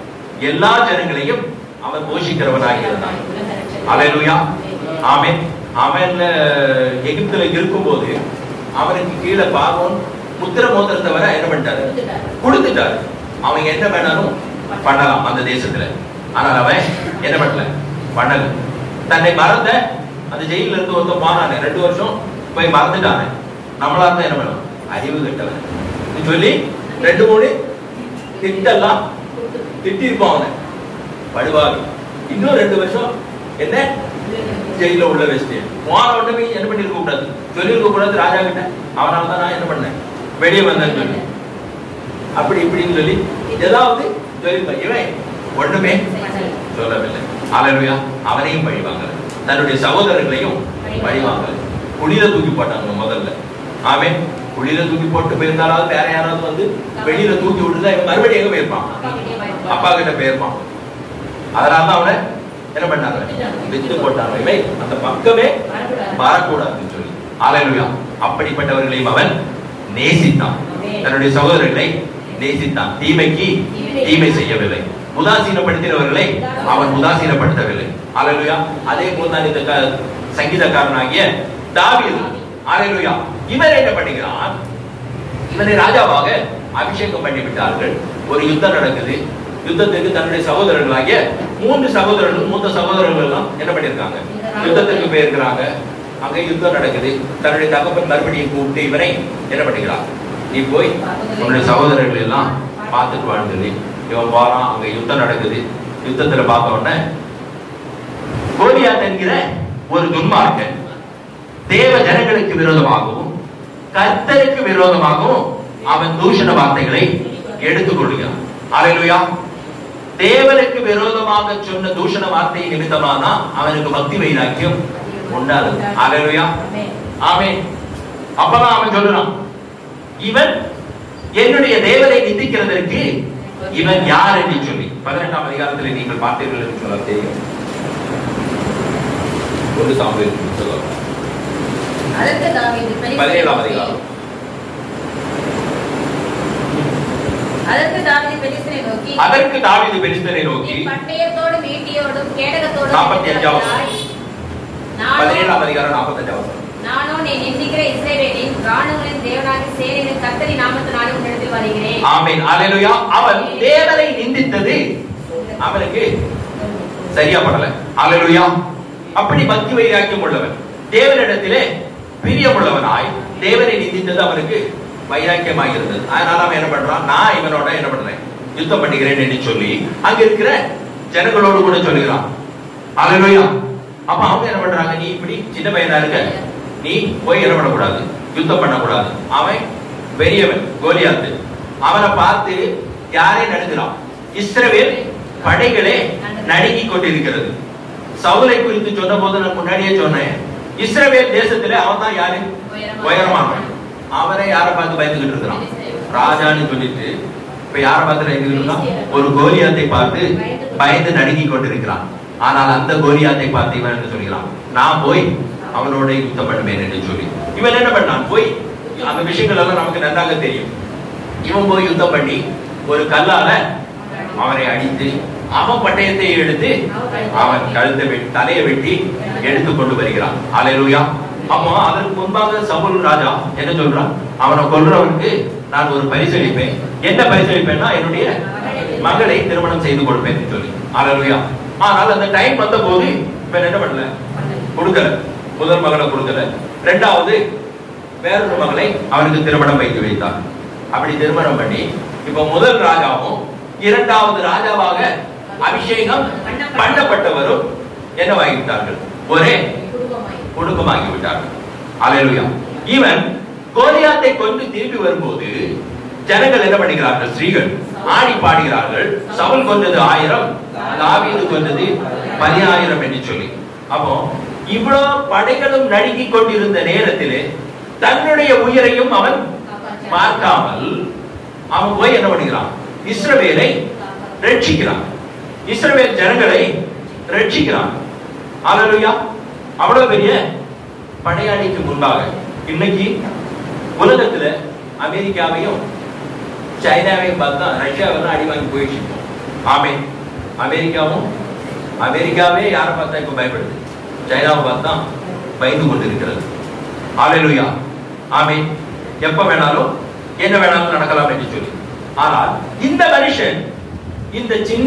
எல்லா ஜனங்களையும் அவன் போஷிக்கிறவனாக இருந்தான். ஹல்லேலூயா. ஆமென். அவன் எகிப்துல இருக்கும்போது அவனுக்கு கீழே பாவம் முத்திர மோதிரத்தை வர என்ன பண்ணிட்டாரு, கொடுத்துட்டாரு. அவன் என்ன வேணாலும் பண்ணலாம் அந்த தேசத்துல. ஆனால் அவன் என்ன பண்ணல, பண்ணல. தன்னை மறந்த அந்த ஜெயில இருந்து ஒருத்தன் போனானே, ரெண்டு வருஷம் போய் மறந்துட்டானே, நம்மளா இருந்தா என்ன பண்ணலாம், அறிவு கட்டவன் சொல்லி ரெண்டு மூணு திட்டெல்லாம் திட்டி இருப்பான் அவனை, படுவாங்க. இன்னும் ரெண்டு வருஷம் என்ன ஜெயில உள்ள வச்சுட்டு போன உடனே என்ன பண்ணிருக்க கூடாது, சொல்லி இருக்க கூடாது ராஜா கிட்ட. அவனால தான் நான் என்ன பண்ணேன், வெளியே வந்தேன்னு சொல்லி அப்படி இப்படின்னு சொல்லி ஏதாவது சொல்லிருப்பான். இவன் ஒண்ணுமே சொல்லவில்லை. ஹல்லேலூயா. அவனையும் பழிவாங்க, தன்னுடைய சகோதரர்களையும் பழிவாங்க. குளிர தூக்கி போட்டாங்க முதல்ல. ஆமென். குளிர தூக்கி போட்டு போயிருந்தாலும் வேற யாராவது வந்து வெளியில தூக்கி விட்டுதான் இவன் மறுபடியும் எங்க போயிருப்பான், அப்பா கிட்ட போயிருப்பான். அதனாலதான் அவனை என்ன பண்ணாங்க, வித்து போட்டாங்க. இவன் அந்த பக்கமே வரக்கூடாதுன்னு சொல்லி. ஹல்லேலூயா. அப்படிப்பட்டவர்களையும் அவன் நேசித்தான், தன்னுடைய சகோதரர்களை நேசித்தான். தீமைக்கு தீமை செய்யவில்லை, உதாசீனப்படுத்தினவர்களை அவன் உதாசீனப்படுத்தவில்லை. ஹல்லேலூயா. அதே போல் தான் இந்த சங்கீதக்காரனாகிய தாவீது. ஹல்லேலூயா. இவன் என்ன பண்ணுகிறான், இவனை ராஜாவாக அபிஷேகம் பண்ணி விட்டார்கள். ஒரு யுத்தம் நடக்குது. யுத்தத்துக்கு தன்னுடைய சகோதரர்களாகிய மூன்று சகோதரர்கள் மூத்த சகோதரர்கள் எல்லாம் என்ன பண்ணிருக்காங்க, யுத்தத்துக்கு போயிருக்கிறாங்க. அங்க யுத்தம் நடக்குது. தன்னுடைய தகப்பன் மறுபடியும் கூப்பிட்டு இவனை என்ன பண்ணுகிறான், நீ போய் உன்னுடைய சகோதரர்கள் எல்லாம் பார்த்துட்டு வாழ்ந்தது. இவன் போறான், அங்க யுத்தம் நடக்குது. யுத்தத்துல பார்த்த உடனே கோலியாத் என்கிற ஒரு துன்மார்க்கன் தேவ ஜனங்களுக்கு விரோதமாகவும் கர்த்தருக்கு விரோதமாகவும் அவன் தூஷண வார்த்தைகளை எடுத்துக் கொள்கிறான். அல்லேலூயா. தேவனுக்கு விரோதமாக சொன்ன தூஷண வார்த்தை நிமித்தமானா அவனுக்கு பக்தி வைராக்கியம் உண்டாது. அல்லேலூயா. ஆமென். அப்பதான் அவன் சொல்றான், இவன் என்னுடைய தேவனை நிந்திக்கிறதற்கு இவன் யார் என்று சொல்லி. பதினெட்டாம் அதிகாரத்தில் நீங்கள் பார்த்தீர்கள் என்று சொல்ல தெரியும். ஒரு சாமுவேல் புத்தகம் பதினேழாம் அதிகாரம். அதற்கு தாவீது பெலிஸ்தரை நோக்கி அதற்கு தாவீது பெலிஸ்தரை நோக்கி பட்டயத்தோடும் ஈட்டியோடும் கேடகத்தோடும் நாற்பத்தி அஞ்சாம் பதினேழாம் அதிகாரம் நாற்பத்தி அஞ்சாம் நானோ நீ நிந்திக்கிற இஸ்ரவேலின் ராணுவங்களின் தேவனாகிய சேனையின் கர்த்தரின் நாமத்தினாலே உன்னிடத்தில் வருகிறேன். ஆமென். அல்லேலூயா. அவன் தேவனை நிந்தித்தது அவனுக்கு சரியா படல. அல்லேலூயா. அப்படி பக்தி வைராக்கியம் உள்ளவன், தேவனிடத்திலே பிரியமுள்ளவனாய் தேவனை நிந்தித்தது அவனுக்கு வைராக்கியமாக இருந்தது. அதனால அவன் என்ன பண்றான், நான் இவனோட என்ன பண்றேன், யுத்தம் பண்ணுகிறேன் என்று சொல்லி அங்க இருக்கிற ஜனங்களோடு கூட சொல்லுகிறான். அல்லேலூயா. அப்ப அவங்க என்ன பண்றாங்க, நீ இப்படி சின்ன பையனா இருக்க, நீ போய் என்ன பண்ணக்கூடாது, யுத்தம் பண்ணக்கூடாது. அவன் பெரியவன் கோலியாத்து. அவனை பார்த்து யாரே நடுங்கிறான், இஸ்ரவேல் படைகளே நடுங்கி கொண்டிருக்கிறது. சவுலை குறித்து சொன்ன போது நான் முன்னாடியே சொன்னேன், இஸ்ரவேல் தேசத்திலே அவன் தான் யாரு, உயரமானவன். அவரை யாரை பார்த்து பயந்துகிட்டு இருக்கிறான், ராஜான்னு சொல்லிட்டு. இப்ப யாரை பார்த்து இருக்கிறான், ஒரு கோலியாத்தை பார்த்து பயந்து நடுங்கி கொண்டிருக்கிறான். ஆனால் அந்த கோலியாத்தை பார்த்து இவன் என்ன சொல்கிறான், நான் போய் அவனோட யுத்தம் பண்ணுவேன் என்று சொல்லி இவன் என்ன பண்ணான், போய் அந்த விஷயங்கள் எல்லாம் நமக்கு நன்றாக தெரியும். இவன் போய் யுத்தம் பண்ணி ஒரு கல்லால அவனை அடித்து அவன் பட்டயத்தை எடுத்து அவன் கழுத்தை வெட்டி தலையை வெட்டி எடுத்து கொண்டு வருகிறான். அல்லேலூயா. அப்போ அதற்கு முன்பாக சவுல் ராஜா என்ன சொல்றான், அவனை கொல்றவனுக்கு நான் ஒரு பரிசளிப்பேன். என்ன பரிசளிப்பேன்னா என்னுடைய மகளை திருமணம் செய்து கொடுப்பேன் சொல்லி. அல்லேலூயா. ஆனால் அந்த டைம் வந்த போது இவன் என்ன பண்ணல, கொடுக்கல. முதல் மகளை கொடுக்கல. இரண்டாவது வேறொரு மகளை அவனுக்கு திருமணம் வைத்து வைத்தார். அப்படி திருமணம் பண்ணி இப்ப முதல் ராஜாவும் இரண்டாவது ராஜாவாக அபிஷேகம் பண்ணப்பட்டவரும் என்னவாகிவிட்டார்கள், ஒரே குடும்பமாகி விட்டார்கள். அல்லேலூயா. இவன் கோலியாத்தை கொண்டு திரும்பி வரும்போது ஜனங்கள் என்ன பண்ணுகிறார்கள், ஸ்ரீகள் ஆடி பாடுகிறார்கள், சவுல் கொண்டது ஆயிரம், தாவீது கொண்டது பதினாயிரம் என்று சொல்லி. அப்போ இவ்வளவு படைகளும் நடுங்கி கொண்டிருந்த நேரத்திலே தன்னுடைய உயிரையும் அவன் பார்க்காமல் அவன் போய் என்ன பண்ணுகிறான், இஸ்ரவேலை ரட்சிக்கிறான், இஸ்ரவேல் ஜனங்களை ரட்சிக்கிறான். அல்லேலூயா. அவ்வளவு பெரிய படையாளிக்கு முன்பாக இன்னைக்கு உலகத்துல அமெரிக்காவையும் சைனாவையும் பார்த்தா ரஷ்யாவெல்லாம் அடி வாங்கி போயிடுச்சு. ஆமென். அமெரிக்காவும் அமெரிக்காவே யாரை பார்த்தா இப்ப பயப்படுது, சைனாவை பார்த்தா பயந்து கொண்டு இருக்கிறது. அல்லேலூயா. ஆமென். எப்ப வேணாலும் என்ன வேணாலும் நடக்கலாம் என்று சொல்லி. ஆனால் இந்த மனுஷன், இந்த சின்ன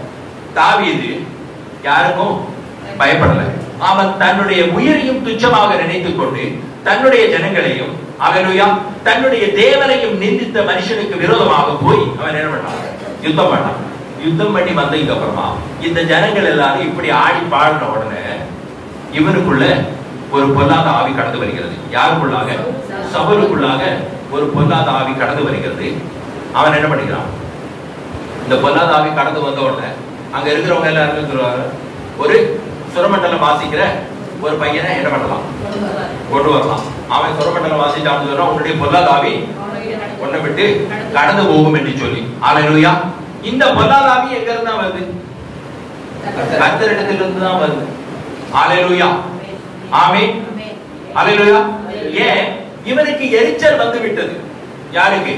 தாவீது யாருக்கும் பயப்படல. அவன் தன்னுடைய உயிரையும் துச்சமாக நினைத்துக் கொண்டு தன்னுடைய ஜனங்களையும், அல்லேலூயா, தன்னுடைய தேவனையும் நிந்தித்த மனுஷனுக்கு விரோதமாக போய் அவன் என்ன பண்ணான், யுத்தம் பண்ணான். யுத்தம் பண்ணி வந்ததுக்கு அப்புறமா இந்த ஜனங்கள் எல்லாரும் இப்படி ஆடி பாடின உடனே இவனுக்குள்ள ஒரு பொல்லாத ஆவி கடந்து வருகிறது. யாருக்குள்ளாக, சவுலுக்குள்ளாக ஒரு பொல்லாத ஆவி கடந்து வருகிறது. அவன் என்ன பண்ணிக்கிறான், இந்த பொல்லாத ஆவி கடந்து வந்த உடனே அங்க இருக்கிறவங்க எல்லாரும் சொல்லுவாங்க, ஒரு சுரமண்டலம் வாசிக்கிற ஒரு பையனை என்ன பண்ணலாம், கொண்டு வரலாம். அவன் சுரமண்டலம் வாசிச்சான்னு சொன்னா உன்னுடைய பொல்லாத ஆவி உன்னை விட்டு கடந்து போகும் என்று சொல்லி. அல்லேலூயா. இந்த பொல்லாத ஆவி எங்க இருந்தா வருது, கர்த்தரிடத்தில் இருந்து தான் வருது. அல்லேலூயா. ஆமென். அல்லேலூயா. ஏன் இவனுக்கு எரிச்சல் வந்து விட்டது, யாருக்கு,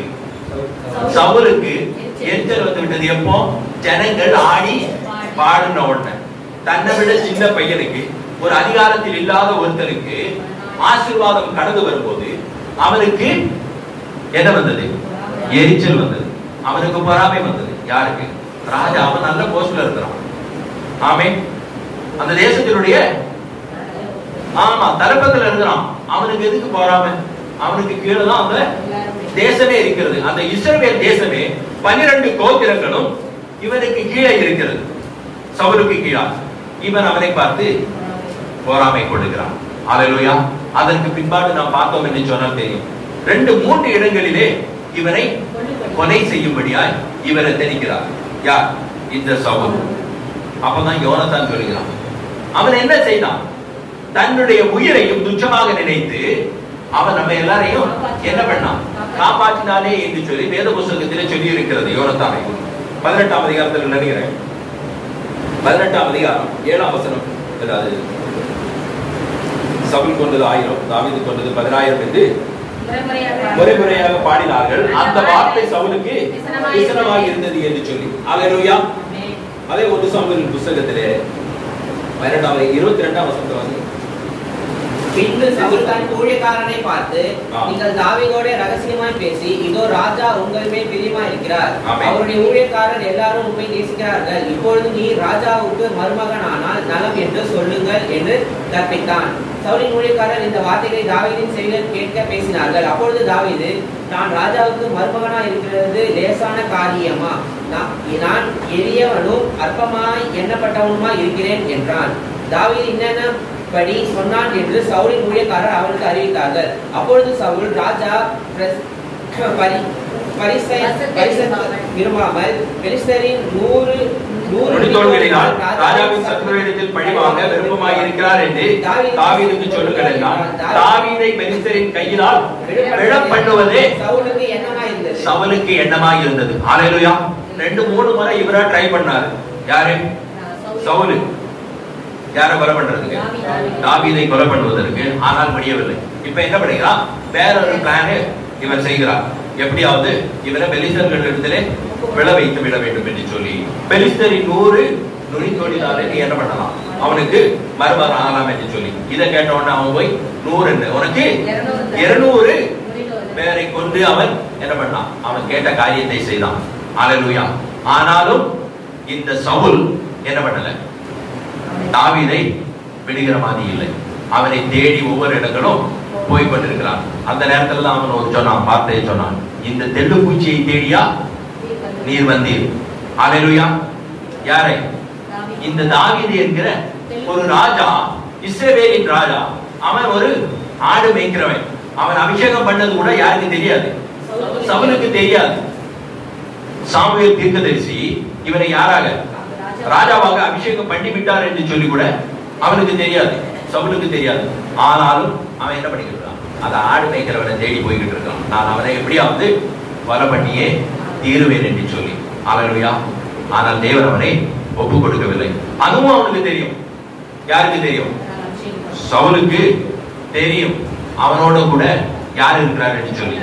சவுலுக்கு எரிச்சல் வந்து விட்டது. எப்போ, ஜனங்கள் ஆடி பாடின உடனே தன்னை விட சின்ன பையனுக்கு, ஒரு அதிகாரத்தில் இல்லாத ஒருத்தருக்கு ஆசீர்வாதம் கடந்து வரும்போது அவனுக்கு என்ன வந்தது, எரிச்சல் வந்தது. அவனுக்கு பொறாமை வந்தது. யாருக்கு, ராஜா. அவன் நல்ல போஸ்ட்ல இருக்கிறான். ஆமென். அந்த தேசத்தினுடைய ஆமா தலப்பத்துல இருக்கிறான். அவனுக்கு எதுக்கு பொறாமை, அவனுக்கு கீழே தான் அந்த தேசமே இருக்கிறது. அந்த இஸ்ரவேல் தேசமே பன்னிரண்டு கோத்திரங்களும் இவனுக்கு கீழே இருக்கிறது, சவுலுக்கு கீழே. இவன் அவனை பார்த்து பொறாமை கொள்ளுகிறான். ஹல்லேலூயா. அதற்கு பின்பாடு நாம் பார்த்தோம் என்று சொன்னால் தெரியும், ரெண்டு மூன்று இடங்களிலே இவரை கொலை செய்யும்படியாய் இவரை தெரிகிறார். யார்? இந்த சவுல். அப்பதான் யோனத்தான் சொல்கிறான், அவன் என்ன செய்தான்? தன்னுடைய உயிரையும் துச்சமாக நினைத்து அவன் நம்ம எல்லாரையும் என்ன பண்ணான்? காப்பாற்றினாலே என்று சொல்லி வேத புத்தகத்திலே சொல்லி இருக்கிறது. யோனத்தானை பதினெட்டாம் அதிகாரத்தில் நினைக்கிறேன், பதினெட்டாம் அதிகாரம் ஏழாம் வசனம். அதாவது சவுல் கொண்டது ஆயிரம், தாவீது கொண்டது பதினாயிரம் என்று முறை முறையாக பாடினார்கள். அந்த வார்த்தை சவுலுக்கு விசனமாக இருந்தது என்று சொல்லி. ஹல்லேலூயா. அதே ஒன்று சாமுவேல் புத்தகத்திலே பதினெட்டாம் இருபத்தி இரண்டாம் வசனம். பின்பு சவுல் தன் ஊழியக்காரனை பார்த்து, நீங்கள் தாவீதோடே ரகசியமாய் பேசி, இதோ ராஜா உங்கள் மேல் பிரியமாய் இருக்கிறார், அவருடைய ஊழியக்காரர் எல்லாரும் உண்மை நேசிக்கிறார்கள், இப்பொழுது நீ ராஜாவுக்கு மருமகன் ஆனால் நலம் என்று சொல்லுங்கள் என்று கற்பித்தான். சவுலின் ஊழியக்காரர் இந்த வார்த்தைகளை தாவீதின் செவியில் கேட்க பேசினார்கள். அப்பொழுது தாவீது, நான் ராஜாவுக்கு மருமகனா இருக்கிறது லேசான காரியமா? நான் எளியவனும் அற்பமாய் எண்ணப்பட்டவனுமாய் இருக்கிறேன் என்றான். தாவீது என்னென்ன படி சொன்னான் என்று சவுலின் ஊழியக்காரர் அவருக்கு அறிவித்தார்கள். அப்பொழுது சவுல் ராஜா விரும்பாமல் பெலிஸ்தரின் நூறு நூறு ராஜாவின் சத்துருவிடத்தில் பழிவாங்க விருப்பமாய் இருக்கிறார் என்று தாவீதுக்கு சொல்லுங்கள் என்றான். தாவீதை பெலிஸ்தரின் கையினால் விழப் பண்ணுவதே சவுலுக்கு எண்ணமாய் இருந்தது. சவுலுக்கு எண்ணமாய் இருந்தது. ஹல்லேலூயா. ரெண்டு மூணு முறை இவரா ட்ரை பண்ணாரு. யாரு? சவுலு. யாரை கொலை பண்றதுக்கு? தாவீதை கொலை பண்ணுவதற்கு. ஆனால் முடியவில்லை. இப்ப என்ன பண்ணுகிறான்? வேறொரு பிளான் இவன் செய்கிறான். எப்படியாவது இவரை பெலிஸ்தர்களிடத்திலே விழ வைத்து விட வேண்டும் என்று சொல்லி பெலிஸ்தரின் நூறு நுனி தோழினாலே நீ என்ன பண்ணலாம், அவனுக்கு மருமகன் ஆகலாம் என்று சொல்லி. இதை கேட்ட உடனே அவன் போய் நூறு உனக்கு இருநூறு பேரை கொண்டு அவன் என்ன பண்ணான்? அவன் கேட்ட காரியத்தை செய்தான். ஹல்லேலூயா. ஆனாலும் இந்த சவுல் என்ன பண்ணல? தாவீதை விடுகிற மாதிரி இல்லை. அவனை தேடி ஒவ்வொரு இடங்களும் போய் கொண்டிருக்கிறான். அந்த நேரத்தில் அவன் ஒரு சொன்னான், வார்த்தையை சொன்னான், இந்த தெள்ளு பூச்சியை தேடியா நீர் வந்தீர். ஹல்லேலூயா. யாரை? இந்த தாவீது என்கிற ஒரு ராஜா, இஸ்ரவேலின் ராஜா. அவன் ஒரு ஆடு மேய்க்கிறவன். அவன் அபிஷேகம் பண்ணது கூட யாருக்கு தெரியாது? சவுலுக்கு தெரியாது. சாமுவேல் தீர்க்கதரிசி இவனை யாராக ராஜாவாக அபிஷேகம் பண்ணி விட்டார் என்று சொல்லி கூட அவனுக்கு தெரியாது, சவுலுக்கு தெரியாது. ஆனாலும் அவன் என்ன பண்ணிக்கிறான்? அந்த ஆடு மேய்க்கிறவனை தேடி போய்கிட்டு இருக்கான். நான் அவனை எப்படியாவது கொலை பண்ணியே தீருவேன் என்று சொல்லி. ஹல்லேலூயா. ஆனால் தேவன் அவனை ஒப்பு கொடுக்கவில்லை. அதுவும் அவனுக்கு தெரியும். யாருக்கு தெரியும்? சவுலுக்கு தெரியும். அவனோட கூட யார் இருக்கிறார் என்று சொல்லி,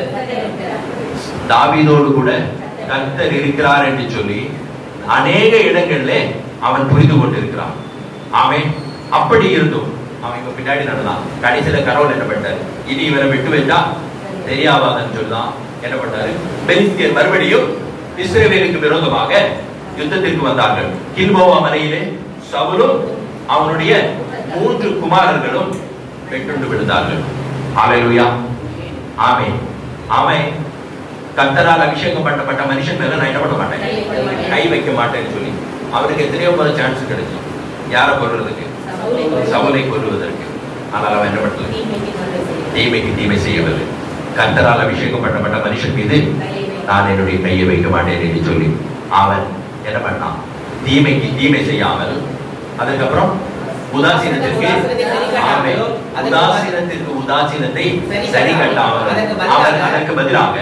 தாவீதோடு கூட கர்த்தர் இருக்கிறார் என்று சொல்லி அநேக இடங்களிலே அவன் புரிந்து கொண்டிருக்கிறான். ஆமென். அப்படி இருந்தும் அவன் இவன் பின்னாடி நடந்தான். கடைசியில கடவுள் என்ன பண்ணாரு? இனி இவரை விட்டு வைத்தா தெரியாவாதன்னு சொல்லிதான் என்ன பண்ணாரு? பெலிஸ்தியர் மறுபடியும் இஸ்ரவேலுக்கு விரோதமாக யுத்தத்திற்கு வந்தார்கள். கில்போவா மலையிலே சவுலும் அவனுடைய மூன்று குமாரர்களும் வெட்டுண்டு விழுந்தார்கள். ஹல்லேலூயா. ஆமென். ஆமென். கர்த்தரால் அபிஷேகம் பண்ணப்பட்ட மனுஷன் மேல நான் என்ன பண்ண மாட்டேன்? கை வைக்க மாட்டேன்னு சொல்லி அவருக்கு எத்தனையோ முறை சான்ஸ் கிடைச்சு யாரை கொல்றதுக்கு? சவுலை கொல்லுவதற்கு. ஆனால் அவன் என்ன பண்ணல? தீமைக்கு தீமை செய்யவில்லை. கர்த்தரால் அபிஷேகம் பண்ணப்பட்ட மனுஷன் மீது நான் என்னுடைய கையை வைக்க மாட்டேன் என்று சொல்லி அவன் என்ன பண்ணான்? தீமைக்கு தீமை செய்யாமல், அதுக்கப்புறம் உதாசீனத்திற்கு உதாசீனத்திற்கு உதாசீனத்தை சரி கட்டாமல் அவன் அதற்கு பதிலாக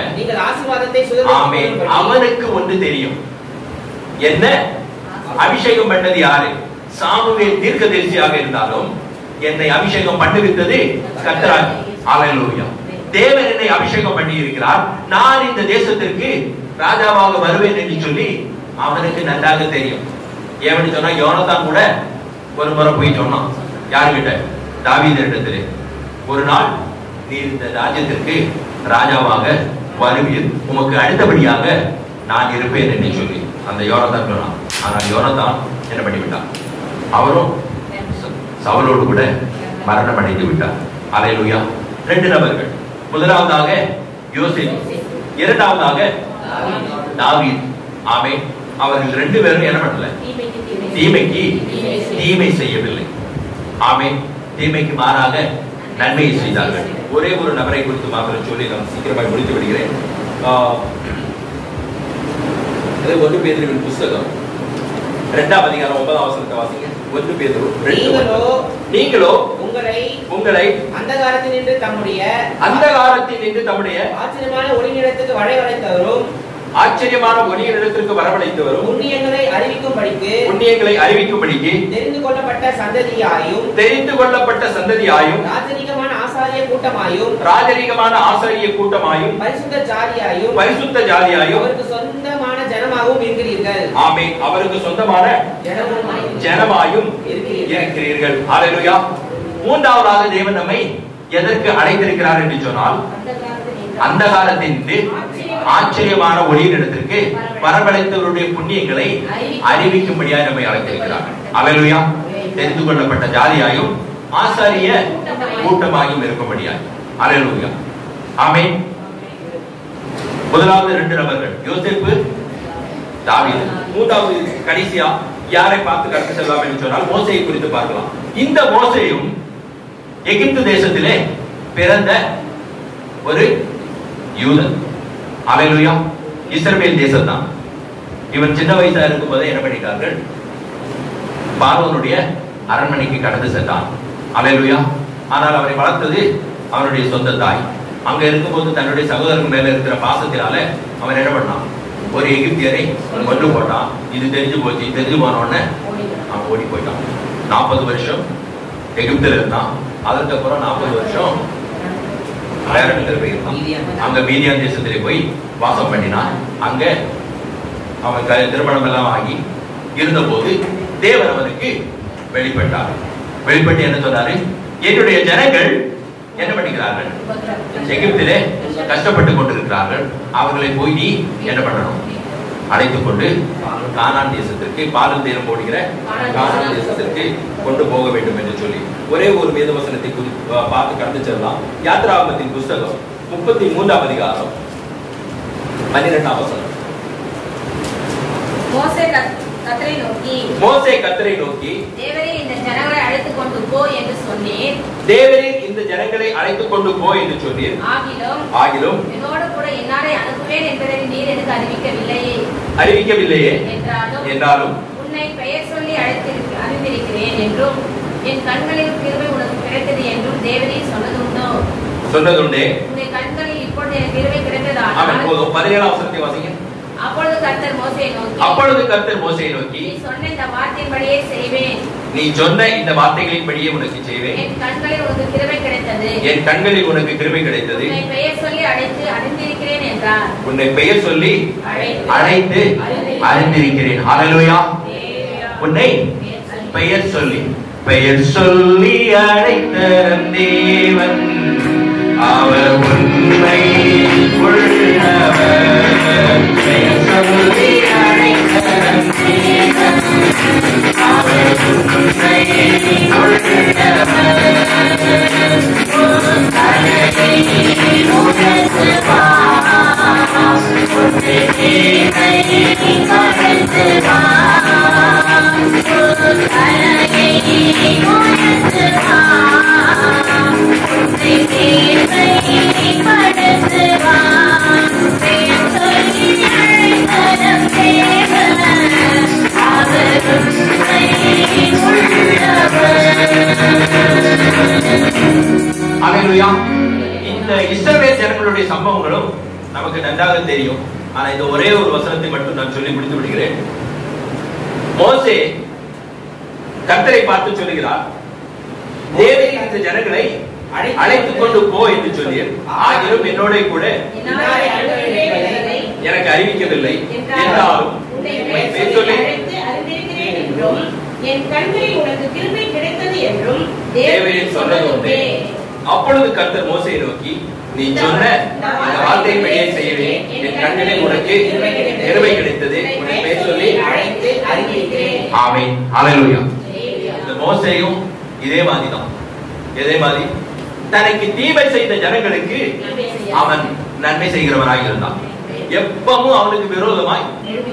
ஆமென். அவனுக்கு ஒன்று தெரியும். என்ன? அபிஷேகம் பண்ணது யாரு? சாமுவேல் தீர்க்கதரிசியாக இருந்தாலும் என்னை அபிஷேகம் பண்ணுவித்தது கர்த்தர். ஹல்லேலூயா. தேவன் என்னை அபிஷேகம் பண்ணி இருக்கிறார். நான் இந்த தேசத்திற்கு ராஜாவாக வருவேன் என்று சொல்லி அவனுக்கு நன்றாக தெரியும். ஏன்னு சொன்னா யோனத்தான் கூட ஒரு முறை போய் சொன்னான். யாருகிட்ட? தாவீதிடத்திலே. ஒரு நாள் நீ இந்த ராஜ்யத்திற்கு ராஜாவாக வருவீர், உமக்கு அடுத்தபடியாக நான் இருப்பேன் என்று சொல்லி அந்த யோனத்தான் சொன்னான். ஆனால் யோனத்தான் என்ன பண்ணிவிட்டான்? அவரும் சவுலோடு கூட மரணம் அடைந்து விட்டார். ஹல்லேலூயா. ரெண்டு நபர்கள். முதலாவதாக யோசேப்பு, இரண்டாவதாக தாவீது. ஆமென். அவர்கள் ரெண்டு பேரும் என்ன பண்ணல? தீமைக்கு தீமை செய்யவில்லை. ஆமென். தீமைக்கு மாறாக நன்மையை செய்தார்கள். ஒரே ஒரு நபரை குறித்து மாத்திரம் சொல்லி நான் சீக்கிரமாக முடித்து விடுகிறேன். ஒன்று பேதுருவின் புஸ்தகம் இரண்டாம் அதிகாரம் ஒன்பதாம் வசனத்தை வாசிங்க. ஒன்று பேதுரு நீங்களோ நீங்களோ உங்களை உங்களை அந்தகாரத்தில் நின்று தம்முடைய அந்தகாரத்தில் நின்று தம்முடைய ஆச்சரியமான ஒளிநிலத்துக்கு வரவழைத்தவரும் ஆச்சரியமான ஒளியிடத்திற்கு வரவழைத்தவரும் புண்ணியங்களை அறிவிக்கும்படிக்கு புண்ணியங்களை அறிவிக்கும்படிக்கு தெரிந்து கொள்ளப்பட்ட சந்ததியாயும் தெரிந்து கொள்ளப்பட்ட சந்ததியாயும் ராஜரீகமான ஆசாரிய கூட்டமாயும் ராஜரீகமான ஆசாரிய கூட்டமாயும் பரிசுத்த ஜாதியாயும் பரிசுத்த ஜாதியாயும் அவருக்கு சொந்தமான ஜனமாகவும் இருக்கிறீர்கள். ஆமென். அவருக்கு சொந்தமான ஜனமாயும் இருக்கிறீர்கள். ஹல்லேலூயா. மூன்றாவதாக தேவன் நம்மை எதற்கு அழைத்திருக்கிறார் என்று சொன்னால் அந்தகாரத்தின் ஆச்சரியமான ஒளியிடத்திற்கு வரவழைத்தவருடைய புண்ணியங்களை அறிவிக்கும்படியாக நம்மை அழைத்திருக்கிறார். ஹல்லேலூயா. தெரிந்து கொள்ளப்பட்ட ஜாதியாயும் ஆசாரிய கூட்டமாயும் இருக்கும்படியாக. ஹல்லேலூயா. ஆமென். முதலாவது ரெண்டு நபர்கள் யோசேப்பு, தாவீது. மூன்றாவது கடைசியா யாரை பார்த்து கடந்து செல்லலாம் என்று சொன்னால் மோசேயை குறித்து பார்க்கலாம். இந்த மோசேயும் எகிப்து தேசத்திலே பிறந்த ஒரு யூதன். ஹல்லேலூயா. இஸ்ரவேல் தேசம் தான். இவன் சின்ன வயசா இருக்கும் போதே என்ன பண்ணிட்டார்கள், பார்வோனுடைய அரண்மனைக்கு கடந்து சென்றான். ஹல்லேலூயா. ஆனால் அவரை வளர்த்தது அவனுடைய சொந்த தாய். அங்க இருக்கும்போது தன்னுடைய சகோதரன் மேல இருக்கிற பாசத்தினால அவன் என்ன பண்ணான், ஒரு எகிப்தியரை கொண்டு போட்டான். இது தெரிஞ்சு போச்சு. தெரிஞ்சு போன உடனே அவன் ஓடி போயிட்டான். நாற்பது வருஷம் எகிப்தில் இருந்தான். அதுக்கப்புறம் நாற்பது வருஷம் அயர்லாந்துல போயிருந்தான். அங்க மீதியான் தேசத்திலே போய் வாசம் பண்ணினான். அங்க அவன் திருமணம் எல்லாம் ஆகி இருந்த போது தேவன் அவனுக்கு வெளிப்பட்டார். வெளிப்பட்டு என்ன சொன்னாரு, என்னுடைய ஜனங்கள் என்ன பண்ணுகிறார்கள், எகிப்திலே கஷ்டப்பட்டு கொண்டிருக்கிறார்கள். அவர்களை போய் நீ என்ன பண்ணணும், அழைத்துக் கொண்டு கானான் தேசத்திற்கு, பாலும் தேனும் ஓடுகிற கானான் தேசத்திற்கு கொண்டு போக வேண்டும் என்று சொல்லி ஒரே ஒரு வேத வசனத்தை பார்த்து கடந்து செல்லலாம். யாத்திராகமத்தின் புஸ்தகம் முப்பத்தி மூன்றாம் அதிகாரம் பன்னிரெண்டாம் வசனம். மோசே கர்த்தரை நோக்கி மோசே கர்த்தரை நோக்கி தேவரே இந்த ஜனங்களை அழைத்துக் கொண்டு போ என்று சொன்னீர். தேவரே இந்த ஜனங்களை அழைத்துக் கொண்டு போ என்று சொன்னீர். ஆகிலும் ஆகிலும் என்னோடு கூட என்னாரை அனுப்புவேன் என்பதை நீர் எனக்கு அறிவிக்கவில்லையே அறிவிக்கவில்லையே என்றாலும் என்றாலும் உன்னை பெயர் சொல்லி அழைத்திருக்க அறிந்திருக்கிறேன் என்றும் என் கண்களில் கிருபை உனக்கு கிடைத்தது என்றும் தேவரே சொன்னதுண்டோ சொன்னதுண்டே. உன்னை கண்களில் இப்பொழுது எனக்கு கிருபை கிடைத்ததானால் ஆமென். போதும். பதினேழாம் வசனத்தை வாசிங்க. அப்பொழுது கர்த்தர் மோசேயை நோக்கி அப்பொழுது கர்த்தர் மோசேயை நோக்கி நீ சொன்ன இந்த வார்த்தையின்படியே செய்வேன். நீ சொன்ன இந்த வார்த்தைகளின்படியே உனக்கு செய்வேன். என் கண்களில் உனக்கு கிருபை கிடைத்தது. என் கண்களில் உனக்கு கிருபை கிடைத்தது. உன்னை பெயர் சொல்லி அழைத்து அறிந்திருக்கிறேன் என்றார். உன்னை பெயர் சொல்லி அழைத்து அழைத்து அறிந்திருக்கிறேன். ஹல்லேலூயா. உன்னை பெயர் சொல்லி பெயர் சொல்லி அழைத்த தேவன் அவர் உண்மை உள்ளவர். பெயர் சொல்லி அழைத்த தேவன் அவர் உண்மை உள்ளவர். ஹல்லேலூயா. இந்த இஸ்ரவேல் ஜனங்களுடைய சம்பவங்களும் நமக்கு நன்றாக தெரியும். ஆனா இந்த ஒரே ஒரு வசனத்தை மட்டும் நான் சொல்லி முடித்து விடுகிறேன். மோசே கர்த்தரை பார்த்து சொல்லுகிறார், தேவரே இந்த ஜனங்களை அழைத்துக் கொண்டு போ என்று சொல்லி, ஆகிலும் என்னோட கூட எனக்கு அறிவிக்கவில்லை என்றாலும் என் கண்களில் உனக்கு கிருபை கிடைத்தது என்றும் தேவரே சொன்னது உண்டே. அப்பொழுது கர்த்தர் மோசேயை நோக்கி, நீ சொன்ன இந்த வார்த்தையின்படியே செய்வேன். என் கண்களில் உனக்கு கிருபை கிடைத்தது. உன்னை பெயர் சொல்லி அழைத்து அறிவிக்கிறேன். ஆமென். ஹல்லேலூயா. இந்த மோசேயும் இதே மாதிரி தான். இதே மாதிரி தனக்கு தீமை செய்த ஜனங்களுக்கு அவன் நன்மை செய்கிறவனாக இருந்தான். எப்பவும் அவனுக்கு விரோதமாய்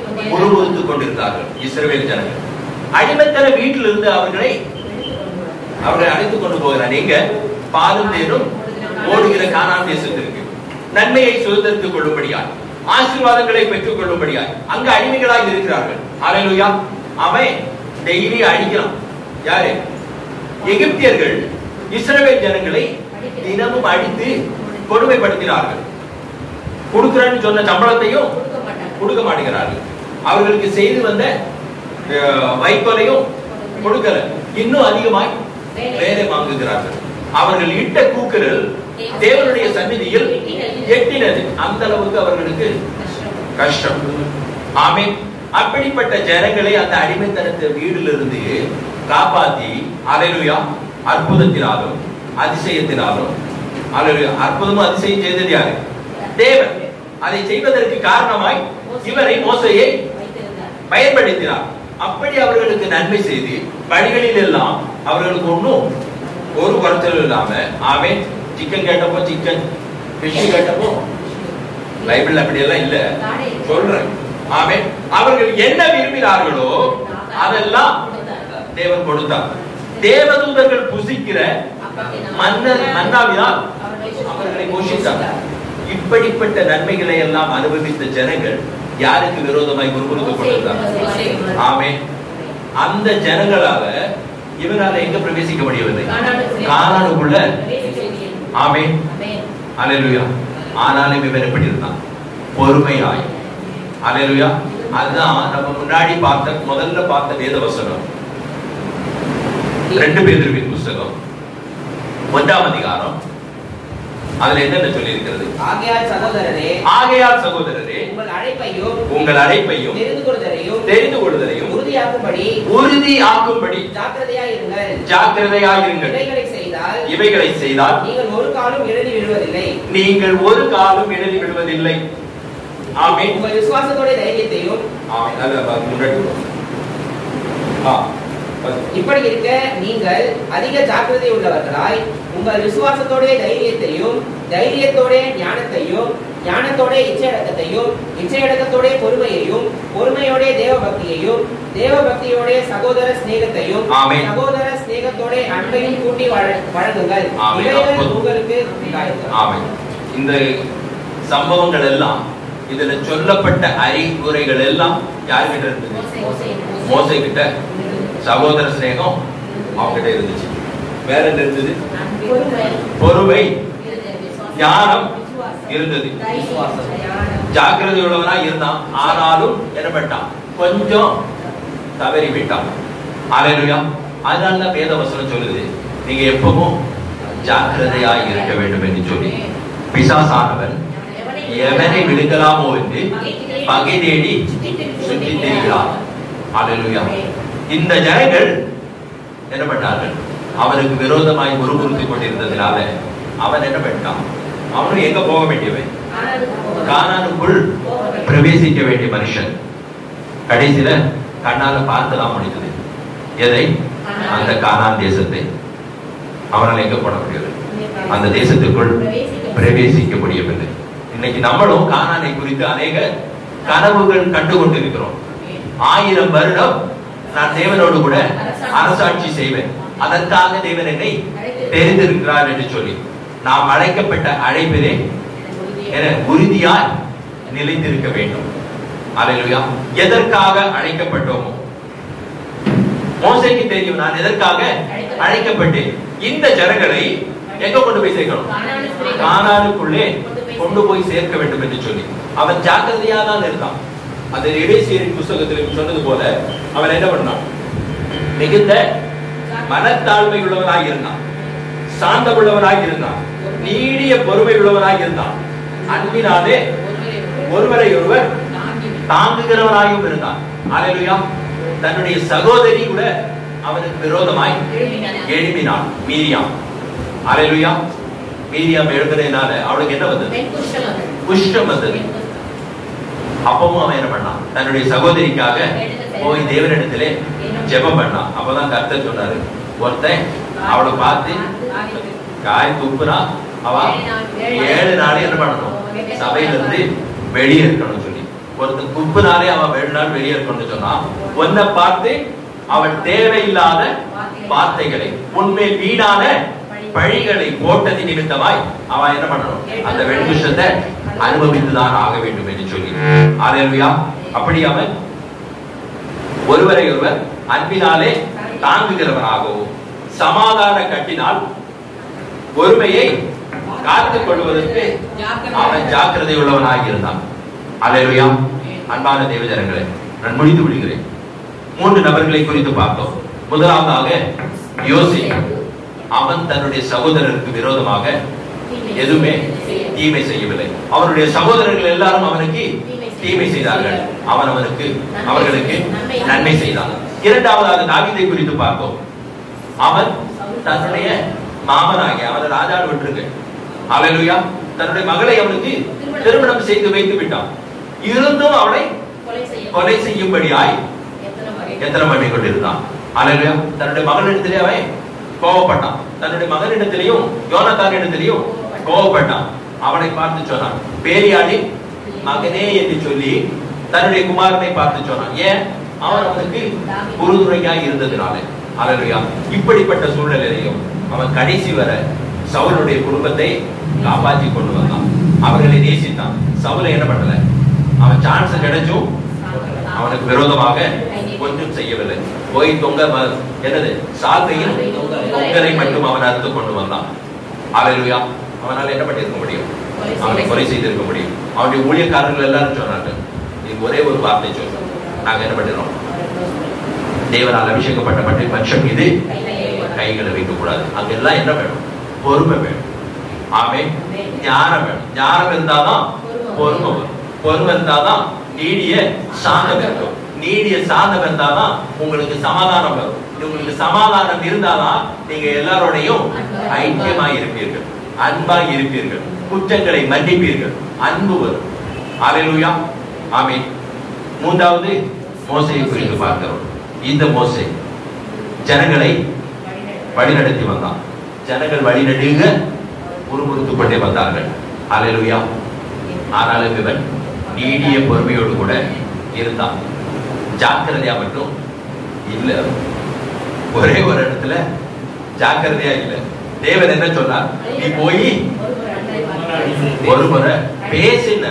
முறுமுறுத்துக் கொண்டிருந்தார்கள் இஸ்ரவேல் ஜனங்கள். அடிமைத்தன வீட்டில் இருந்து அவர்களை அவரை அழைத்து கொண்டு போகிறார். எங்க? பாலும் தேனும் ஓடுகிற கானான் தேசத்திற்கு, நன்மையை சுதந்திரத்துக் கொள்ளும்படியாய், ஆசீர்வாதங்களை பெற்றுக் கொள்ளும்படியாய். அங்க அடிமைகளாய் இருக்கிறார்கள். ஹல்லேலூயா. அவன் டெய்லி அடிக்கிறான். யாரு? எகிப்தியர்கள் இஸ்ரவேல் ஜனங்களை தினமும் அடித்து கொடுமைப்படுத்தினார்கள். கொடுக்கிறேன்னு சொன்ன சம்பளத்தையும் கொடுக்க மாட்டேங்கிறார்கள். அவர்களுக்கு செய்து வந்த வைக்கோலையும் கொடுக்கல, இன்னும் அதிகமாய் வேலை வாங்குகிறார்கள். அவர்கள் இட்ட கூக்குரல் தேவனுடைய சந்நிதியில் எட்டினது. அந்த அளவுக்கு அவர்களுக்கு கஷ்டம். ஆமென். அப்படிப்பட்ட ஜனங்களை அந்த அடிமைத்தனத்தை வீடிலிருந்து காப்பாத்தி, ஹல்லேலூயா, அற்புதத்தினாலும் அதிசயத்தினாலும், ஹல்லேலூயா, அற்புதமும் அதிசயம் செய்தது யாரு? தேவன். அதை செய்வதற்கு காரணமாய் இவரை, மோசேயை பயன்படுத்தினார். அப்படி அவர்களுக்கு நன்மை செய்து வழிகளில் எல்லாம் அவர்களுக்கு ஒன்றும் ஒரு குறைச்சல் இல்லாம, ஆமென். சிக்கன் கேட்டப்போ சிக்கன், ஃபிஷ் கேட்டப்போ, பைபிள் அப்படி எல்லாம் இல்ல சொல்றேன். ஆமென். அவர்கள் என்ன விரும்பினார்களோ அதெல்லாம் தேவன் கொடுத்தார். தேவதூதர்கள் புசிக்கிற மன்னர் மன்னாவினால் அவர்களை போஷித்தார். இப்படிப்பட்ட நன்மைகளை எல்லாம் அனுபவித்த ஜனங்கள் யாருக்கு விரோதமாய் குறுகுறுத்து கொண்டிருந்தார்? ஆமென். அந்த ஜனங்களால இவனால எங்க பிரவேசிக்க முடியவில்லை? கானானுக்குள்ள. ஆமென். ஹல்லேலூயா. ஆனாலும் இவன் எப்படி இருந்தான்? பொறுமையாய். ஹல்லேலூயா. அதுதான் நம்ம முன்னாடி பார்த்த முதல்ல பார்த்த வேத வசனம், ரெண்டு பேதுருவின் புத்தகம் ஒன்றாம் அதிகாரம். அதுல என்னென்ன சொல்லி இருக்கிறது? ஆகையால் சகோதரரே, ஆகையால் சகோதரரே, உங்கள் அழைப்பையும் உங்கள் அழைப்பையும் தெரிந்து கொள்வதையும் தெரிந்து கொள்வதையும் உறுதியாக்கும்படி உறுதியாக்கும்படி ஜாக்கிரதையாயிருங்கள். ஜாக்கிரதையாயிருங்கள். இவைகளை செய்தால் இவைகளை செய்தால் நீங்கள் ஒரு காலம் இடறி விழுவதில்லை. நீங்கள் ஒரு காலம் இடறி விழுவதில்லை. ஆமென். உங்கள் விசுவாசத்தோட தைரியத்தையும். ஆமென். அத முன்னாடி ஆ இப்படி இருக்க நீங்கள் அதிக ஜாக்கிரதை உள்ளவர்களாய் உங்கள் விசுவாசத்தோட தைரியத்தையும், தைரியத்தோட ஞானத்தையும், ஞானத்தோட இச்சையடக்கத்தையும், இச்சையடக்கத்தோட பொறுமையையும், பொறுமையோட தேவ பக்தியையும், தேவ பக்தியோட சகோதர சிநேகத்தையும், சகோதர சிநேகத்தோட அன்பையும் கூட்டி வழங்குங்கள். இவைகள் உங்களுக்கு உண்டாயிருக்கும். ஆமென். இந்த சம்பவங்கள் எல்லாம், இதுல சொல்லப்பட்ட அறிவுரைகள் எல்லாம் யார்கிட்ட இருந்தது? மோசே கிட்ட. சகோதர சிநேகம் அவங்கிட்ட இருந்துச்சு. வேற என்ன இருந்தது? பொறுமை, ஞானம் இருந்தது. ஜாக்கிரதை உள்ளவனா இருந்தான். ஆனாலும் என்ன பண்ணான்? கொஞ்சம் தவறி விட்டான். ஹல்லேலூயா. அதனால வேத வசனம் சொல்லுது, நீங்க எப்பவும் ஜாக்கிரதையாய் இருக்க வேண்டும் என்று சொல்லி, பிசாசானவன் எவனை விழுங்கலாமோ என்று பகை தேடி சுற்றி திரிகிறான். ஹல்லேலூயா. இந்த ஜனங்கள் என்ன பண்ணார்கள்? அவனுக்கு விரோதமாய் முறுமுறுத்துக் கொண்டிருந்ததினால அவன் என்ன பண்ணிட்டான்? அவனும் எங்க போக வேண்டியவன்? கானானுக்குள் பிரவேசிக்க வேண்டிய மனுஷன். கடைசியில கண்ணால பார்த்துதான் முடிந்தது. எதை? அந்த கானான் தேசத்தை. அவனால் எங்க போட முடியவில்லை? அந்த தேசத்துக்குள் பிரவேசிக்க முடியவில்லை. இன்னைக்கு நம்மளும் கானானை குறித்து அநேக கனவுகள் கண்டு கொண்டிருக்கிறோம். ஆயிரம் வருடம் நான் தேவனோடு கூட அரசாட்சி செய்வேன், அதற்காக தேவன் என்னை தெரிந்திருக்கிறார் என்று சொல்லி நாம் அழைக்கப்பட்ட அழைப்பிலே உறுதியாய் நிலைத்திருக்க வேண்டும். அல்லேலூயா. எதற்காக அழைக்கப்பட்டோமோ மோசேக்கு தெரியும், நான் எதற்காக அழைக்கப்பட்டேன். இந்த ஜனங்களை எங்க கொண்டு போய் சேர்க்கணும்? கானானுக்குள்ளே கொண்டு போய் சேர்க்க வேண்டும் என்று சொல்லி அவன் ஜாக்கிரதையா தான் இருந்தான். அந்த எபேசியரின் புத்தகத்தில் சொன்னது போல அவன் என்ன பண்ணான்? மிகுந்த மனத்தாழ்மை உள்ளவனாய் இருந்தான், சாந்தம் உள்ளவனாய் இருந்தான், நீடிய பொறுமை உள்ளவனாய் இருந்தான், அன்பினாலே ஒருவரை ஒருவர் தாங்குகிறவனாயும் இருந்தான். அல்லேலூயா. தன்னுடைய சகோதரி கூட அவனுக்கு விரோதமாய் எழுப்பினான், மீரியாம். அல்லேலூயா. மீரியாம் எழுதுறதுனால அவளுக்கு என்ன வந்தது? குஷ்டம் வந்தது. அப்பவும் அவன் என்ன பண்ணான்? தன்னுடைய சகோதரிக்காக போய் தேவனிடத்திலே ஜெபம் பண்ணான். அப்பதான் கர்த்தர் சொன்னாரு, ஒருத்தன் அவளை பார்த்து காய் துப்புனா அவ ஏழு நாளே என்ன பண்ணணும்? சபையில இருந்து வெளியே இருக்கணும் சொல்லி. ஒருத்தன் துப்புனாலே அவன் ஏழு நாள் வெளியே இருக்கணும்னு சொன்னான். ஒன்ன பார்த்து அவன் தேவையில்லாத வார்த்தைகளை உண்மையில் வீணான பழிகளை போட்டது நிமித்தமாய் அவன் என்ன பண்ணணும்? அந்த வெண்குஷ்டத்தை அனுபவித்துதான் ஆக வேண்டும் என்று சொல்லி. அல்லேலூயா. அப்படி அவன் ஒருவரை ஒருவர் அன்பினாலே தாங்குகிறவனாகவும் சமாதான கட்டினால் ஒருமையை காத்துக் கொள்வதற்கு அவன் ஜாக்கிரதை உள்ளவனாக இருந்தான். அல்லேலூயா. அன்பான தேவஜனங்களே, நான் முடித்து விடுகிறேன். மூன்று நபர்களை குறித்து பார்த்தோம். முதலாவதாக யோசேப்பு. அவன் தன்னுடைய சகோதரருக்கு விரோதமாக எதுவுமே தீமை செய்யவில்லை. அவனுடைய சகோதரர்கள் எல்லாரும் அவனுக்கு தீமை செய்தார்கள். அவன் அவனுக்கு அவர்களுக்கு நன்மை செய்தான். இரண்டாவதாக தாவீதை குறித்து பார்த்தோம். அவன் தன்னுடைய மாமனாகிய அவன் ராஜாவை விட்டுருக்கு. அல்லேலூயா. தன்னுடைய மகளை அவனுக்கு திருமணம் செய்து வைத்து விட்டான். இருந்தும் அவளை கொலை செய்யும்படியாய் எத்தனை பண்ணி கொண்டிருந்தான். அல்லேலூயா. தன்னுடைய மகளிடத்திலே அவன் கோபப்பட்டான். தன்னுடைய மகனிடத்திலையும் யோனத்தானிடத்திலையும் கோபப்பட்டான். அவனை பார்த்து சொன்னான், பேரியாடி மகனே என்று சொல்லி தன்னுடைய குமாரனை பார்த்து சொன்னான். ஏன்? அவன் அவனுக்கு உறுதுணையாய் இருந்ததுனால. அல்லேலூயா. இப்படிப்பட்ட சூழ்நிலையிலையும் அவன் கடைசி வரை சவுலுடைய குடும்பத்தை காப்பாற்றி கொண்டு வந்தான். அவர்களை நேசித்தான். சவுலை என்ன பண்ணல? அவன் சான்ஸ் கிடைச்சும் அவனுக்கு விரோதமாக ஒன்றும் செய்யவில்லை. போய் தொங்க என்னது சால்வையும் தொங்கரை மட்டும் அவன் அறுத்து கொண்டு வந்தான். அல்லேலூயா. அவனால் என்ன பண்ணிருக்க முடியும்? அவனை கொலை செய்திருக்க முடியும். அவனுடைய ஊழியக்காரர்கள் எல்லாரும் சொன்னாங்க, நீ ஒரே ஒரு வார்த்தை சொல்றோம், நாங்க என்ன பண்ணிடுறோம்? தேவனால் அபிஷேகப்பட்ட பட்சம் மீது கைகளை வைக்க கூடாது. அங்கெல்லாம் என்ன வேணும்? பொறுமை வேணும். ஆமே. ஞானம் வேணும். ஞானம் இருந்தாதான் பொறுமை வரும். பொறுமை இருந்தாதான் நீடிய சாந்தம் இருக்கும். நீடிய சாந்தம் இருந்தாதான் உங்களுக்கு சமாதானம் வரும். உங்களுக்கு சமாதானம் இருந்தாதான் நீங்க எல்லாரோடையும் ஐக்கியமாய் இருப்பீர்கள், அன்பாய் இருப்பீர்கள், குற்றங்களை மன்னிப்பீர்கள், அன்பு வரும். அல்லேலூயா. ஆமென். மூன்றாவது மோசேயை குறித்து பார்க்கிறோம். இந்த மோசே ஜனங்களை வழிநடத்தி வந்தான். ஜனங்கள் வழிநடுங்க உருமுறுத்து கொண்டே வந்தார்கள். அல்லேலூயா. ஆனாலும் இவன் நீடிய பொறுமையோடு கூட இருந்தான். ஜாக்கிரதையா மட்டும் இல்ல. ஒரே ஒரு இடத்துல ஜாக்கிரதையா இல்ல. தேவன் என்ன சொன்னார்? நீ போய் ஒரு முறை பேசின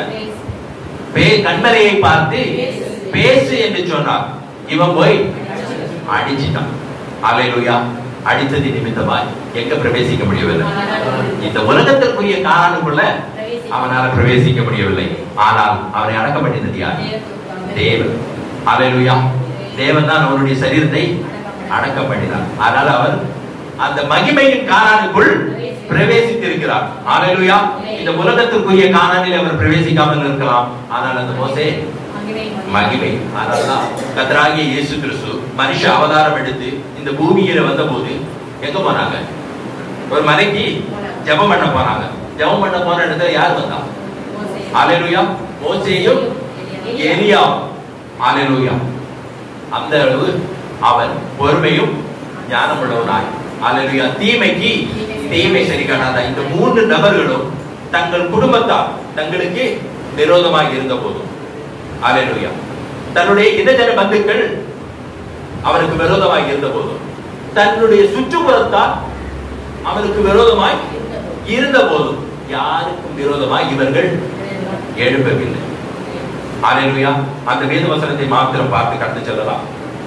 கண்மலையை பார்த்து பேசு என்று சொன்னார். இவன் போய் அடிச்சிட்டான். அல்லேலூயா. அடித்தது நிமித்தமாய் எங்க பிரவேசிக்க முடியவில்லை? இந்த உலகத்திற்குரிய காரணக்குள்ள அவனால பிரவேசிக்க முடியவில்லை. ஆனால் அவனை அடக்கப்பட்டது யார்? தேவன். அல்லேலூயா. தேவன் தான் அவனுடைய சரீரத்தை அடக்கம் பண்ணினார். அதனால அவர் அந்த மகிமையின் கானானுக்குள் பிரவேசித்திருக்கிறார். அல்லேலூயா. இந்த உலகத்திற்குரிய கானானில் அவர் பிரவேசிக்காமல் இருக்கலாம். ஆனால் அந்த மோசே மகிமை. அதனால்தான் கர்த்தராகிய இயேசு கிறிஸ்து மனுஷ அவதாரம் எடுத்து இந்த பூமியில வந்த போது எங்க போனாங்க? ஒரு மலைக்கு ஜெபம் பண்ண போனாங்க. ஜெபம் பண்ண போன இடத்துல யார் வந்தா? அல்லேலூயா. மோசேயும் எலியாவும். அல்லேலூயா. அந்த அளவு அவன் பொறுமையும் ஞானம் உள்ளவனாய். அல்லேலூயா. தீமைக்கு தீமை சரி காணாத இந்த மூன்று நபர்களும் தங்கள் குடும்பத்தார் தங்களுக்கு விரோதமாக இருந்த போதும், அல்லேலூயா, தன்னுடைய இதஜன பந்துக்கள் அவனுக்கு விரோதமாக இருந்த போதும், தன்னுடைய சுற்றுப்புறத்தார் அவனுக்கு விரோதமாய் இருந்த போதும் யாருக்கும் விரோதமாய் இவர்கள் எழுப்பவில்லை. அல்லேலூயா. அந்த வேத வசனத்தை மாத்திரம் பார்த்து கடந்து செல்லலாம்.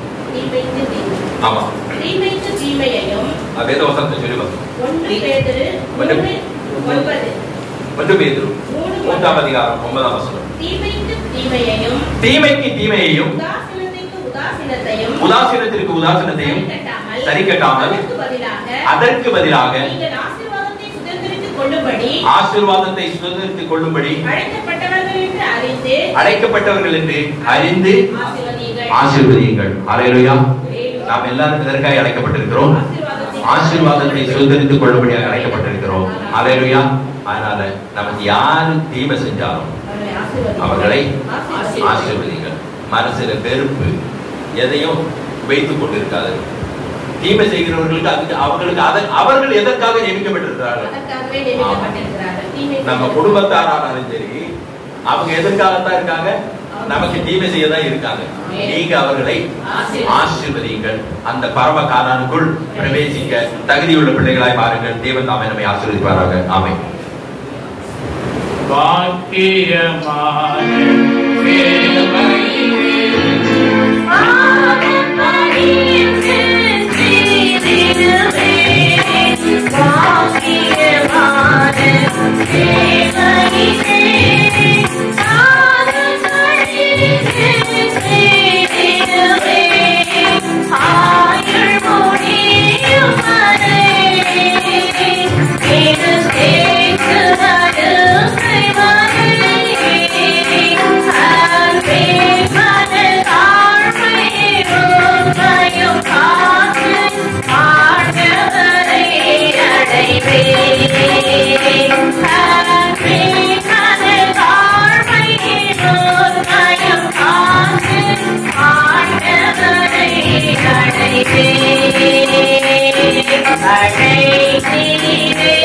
ஆமா. தீமைக்கு தீமையையும் வேத வசனத்தை சொல்லி வரும். ஒன்று பேதுரு ஒன்பது ஒன்று பேதுரு மூன்றாம் அதிகாரம் ஒன்பதாம் வசனம். தீமைக்கு தீமையையும் தீமைக்கு தீமையையும் உதாசீனத்திற்கு உதாசீனத்தையும் உதாசீனத்திற்கு உதாசீனத்தையும் சரி கட்டாமல் அதற்கு பதிலாக நீங்கள் ஆசீர்வாதத்தை சுதந்திரித்துக் கொள்ளும்படி ஆசீர்வாதத்தை சுதந்திரித்துக் கொள்ளும்படி அழைக்கப்பட்டவர்கள் என்று அறிந்து அழைக்கப்பட்டவர்கள் என்று அறிந்து ஆசீர்வதியுங்கள். அல்லேலூயா. நாம் எல்லாரும் இதற்காக அழைக்கப்பட்டிருக்கிறோம். ஆசீர்வாதத்தை சுதந்திரித்துக் கொள்ளும்படியாக அழைக்கப்பட்டிருக்கிறோம். அல்லேலூயா. அதனால நமக்கு யாரு தீமை செஞ்சாலும் அவர்களை ஆசீர்வதிங்கள். மனசுல வெறுப்பு எதையும் வைத்துக் கொண்டிருக்காது. தீமை செய்கிறவர்களுக்கு அதுக்கு அவர்களுக்கு அவர்கள் எதற்காக நியமிக்கப்பட்டிருக்கிறார்கள்? நம்ம குடும்பத்தாரானாலும் சரி, அவங்க எதற்காகத்தான் இருக்காங்க? நமக்கு தீமை செய்ய தான் இருக்காங்க. நீங்க அவர்களை ஆசீர்வதியுங்கள். அந்த பரம கானானுக்குள் பிரவேசிக்க தகுதியுள்ள பிள்ளைகளாய் பாருங்கள். தேவன் தாமே நம்மை ஆசீர்வதிப்பாராக. ஆமென். Hare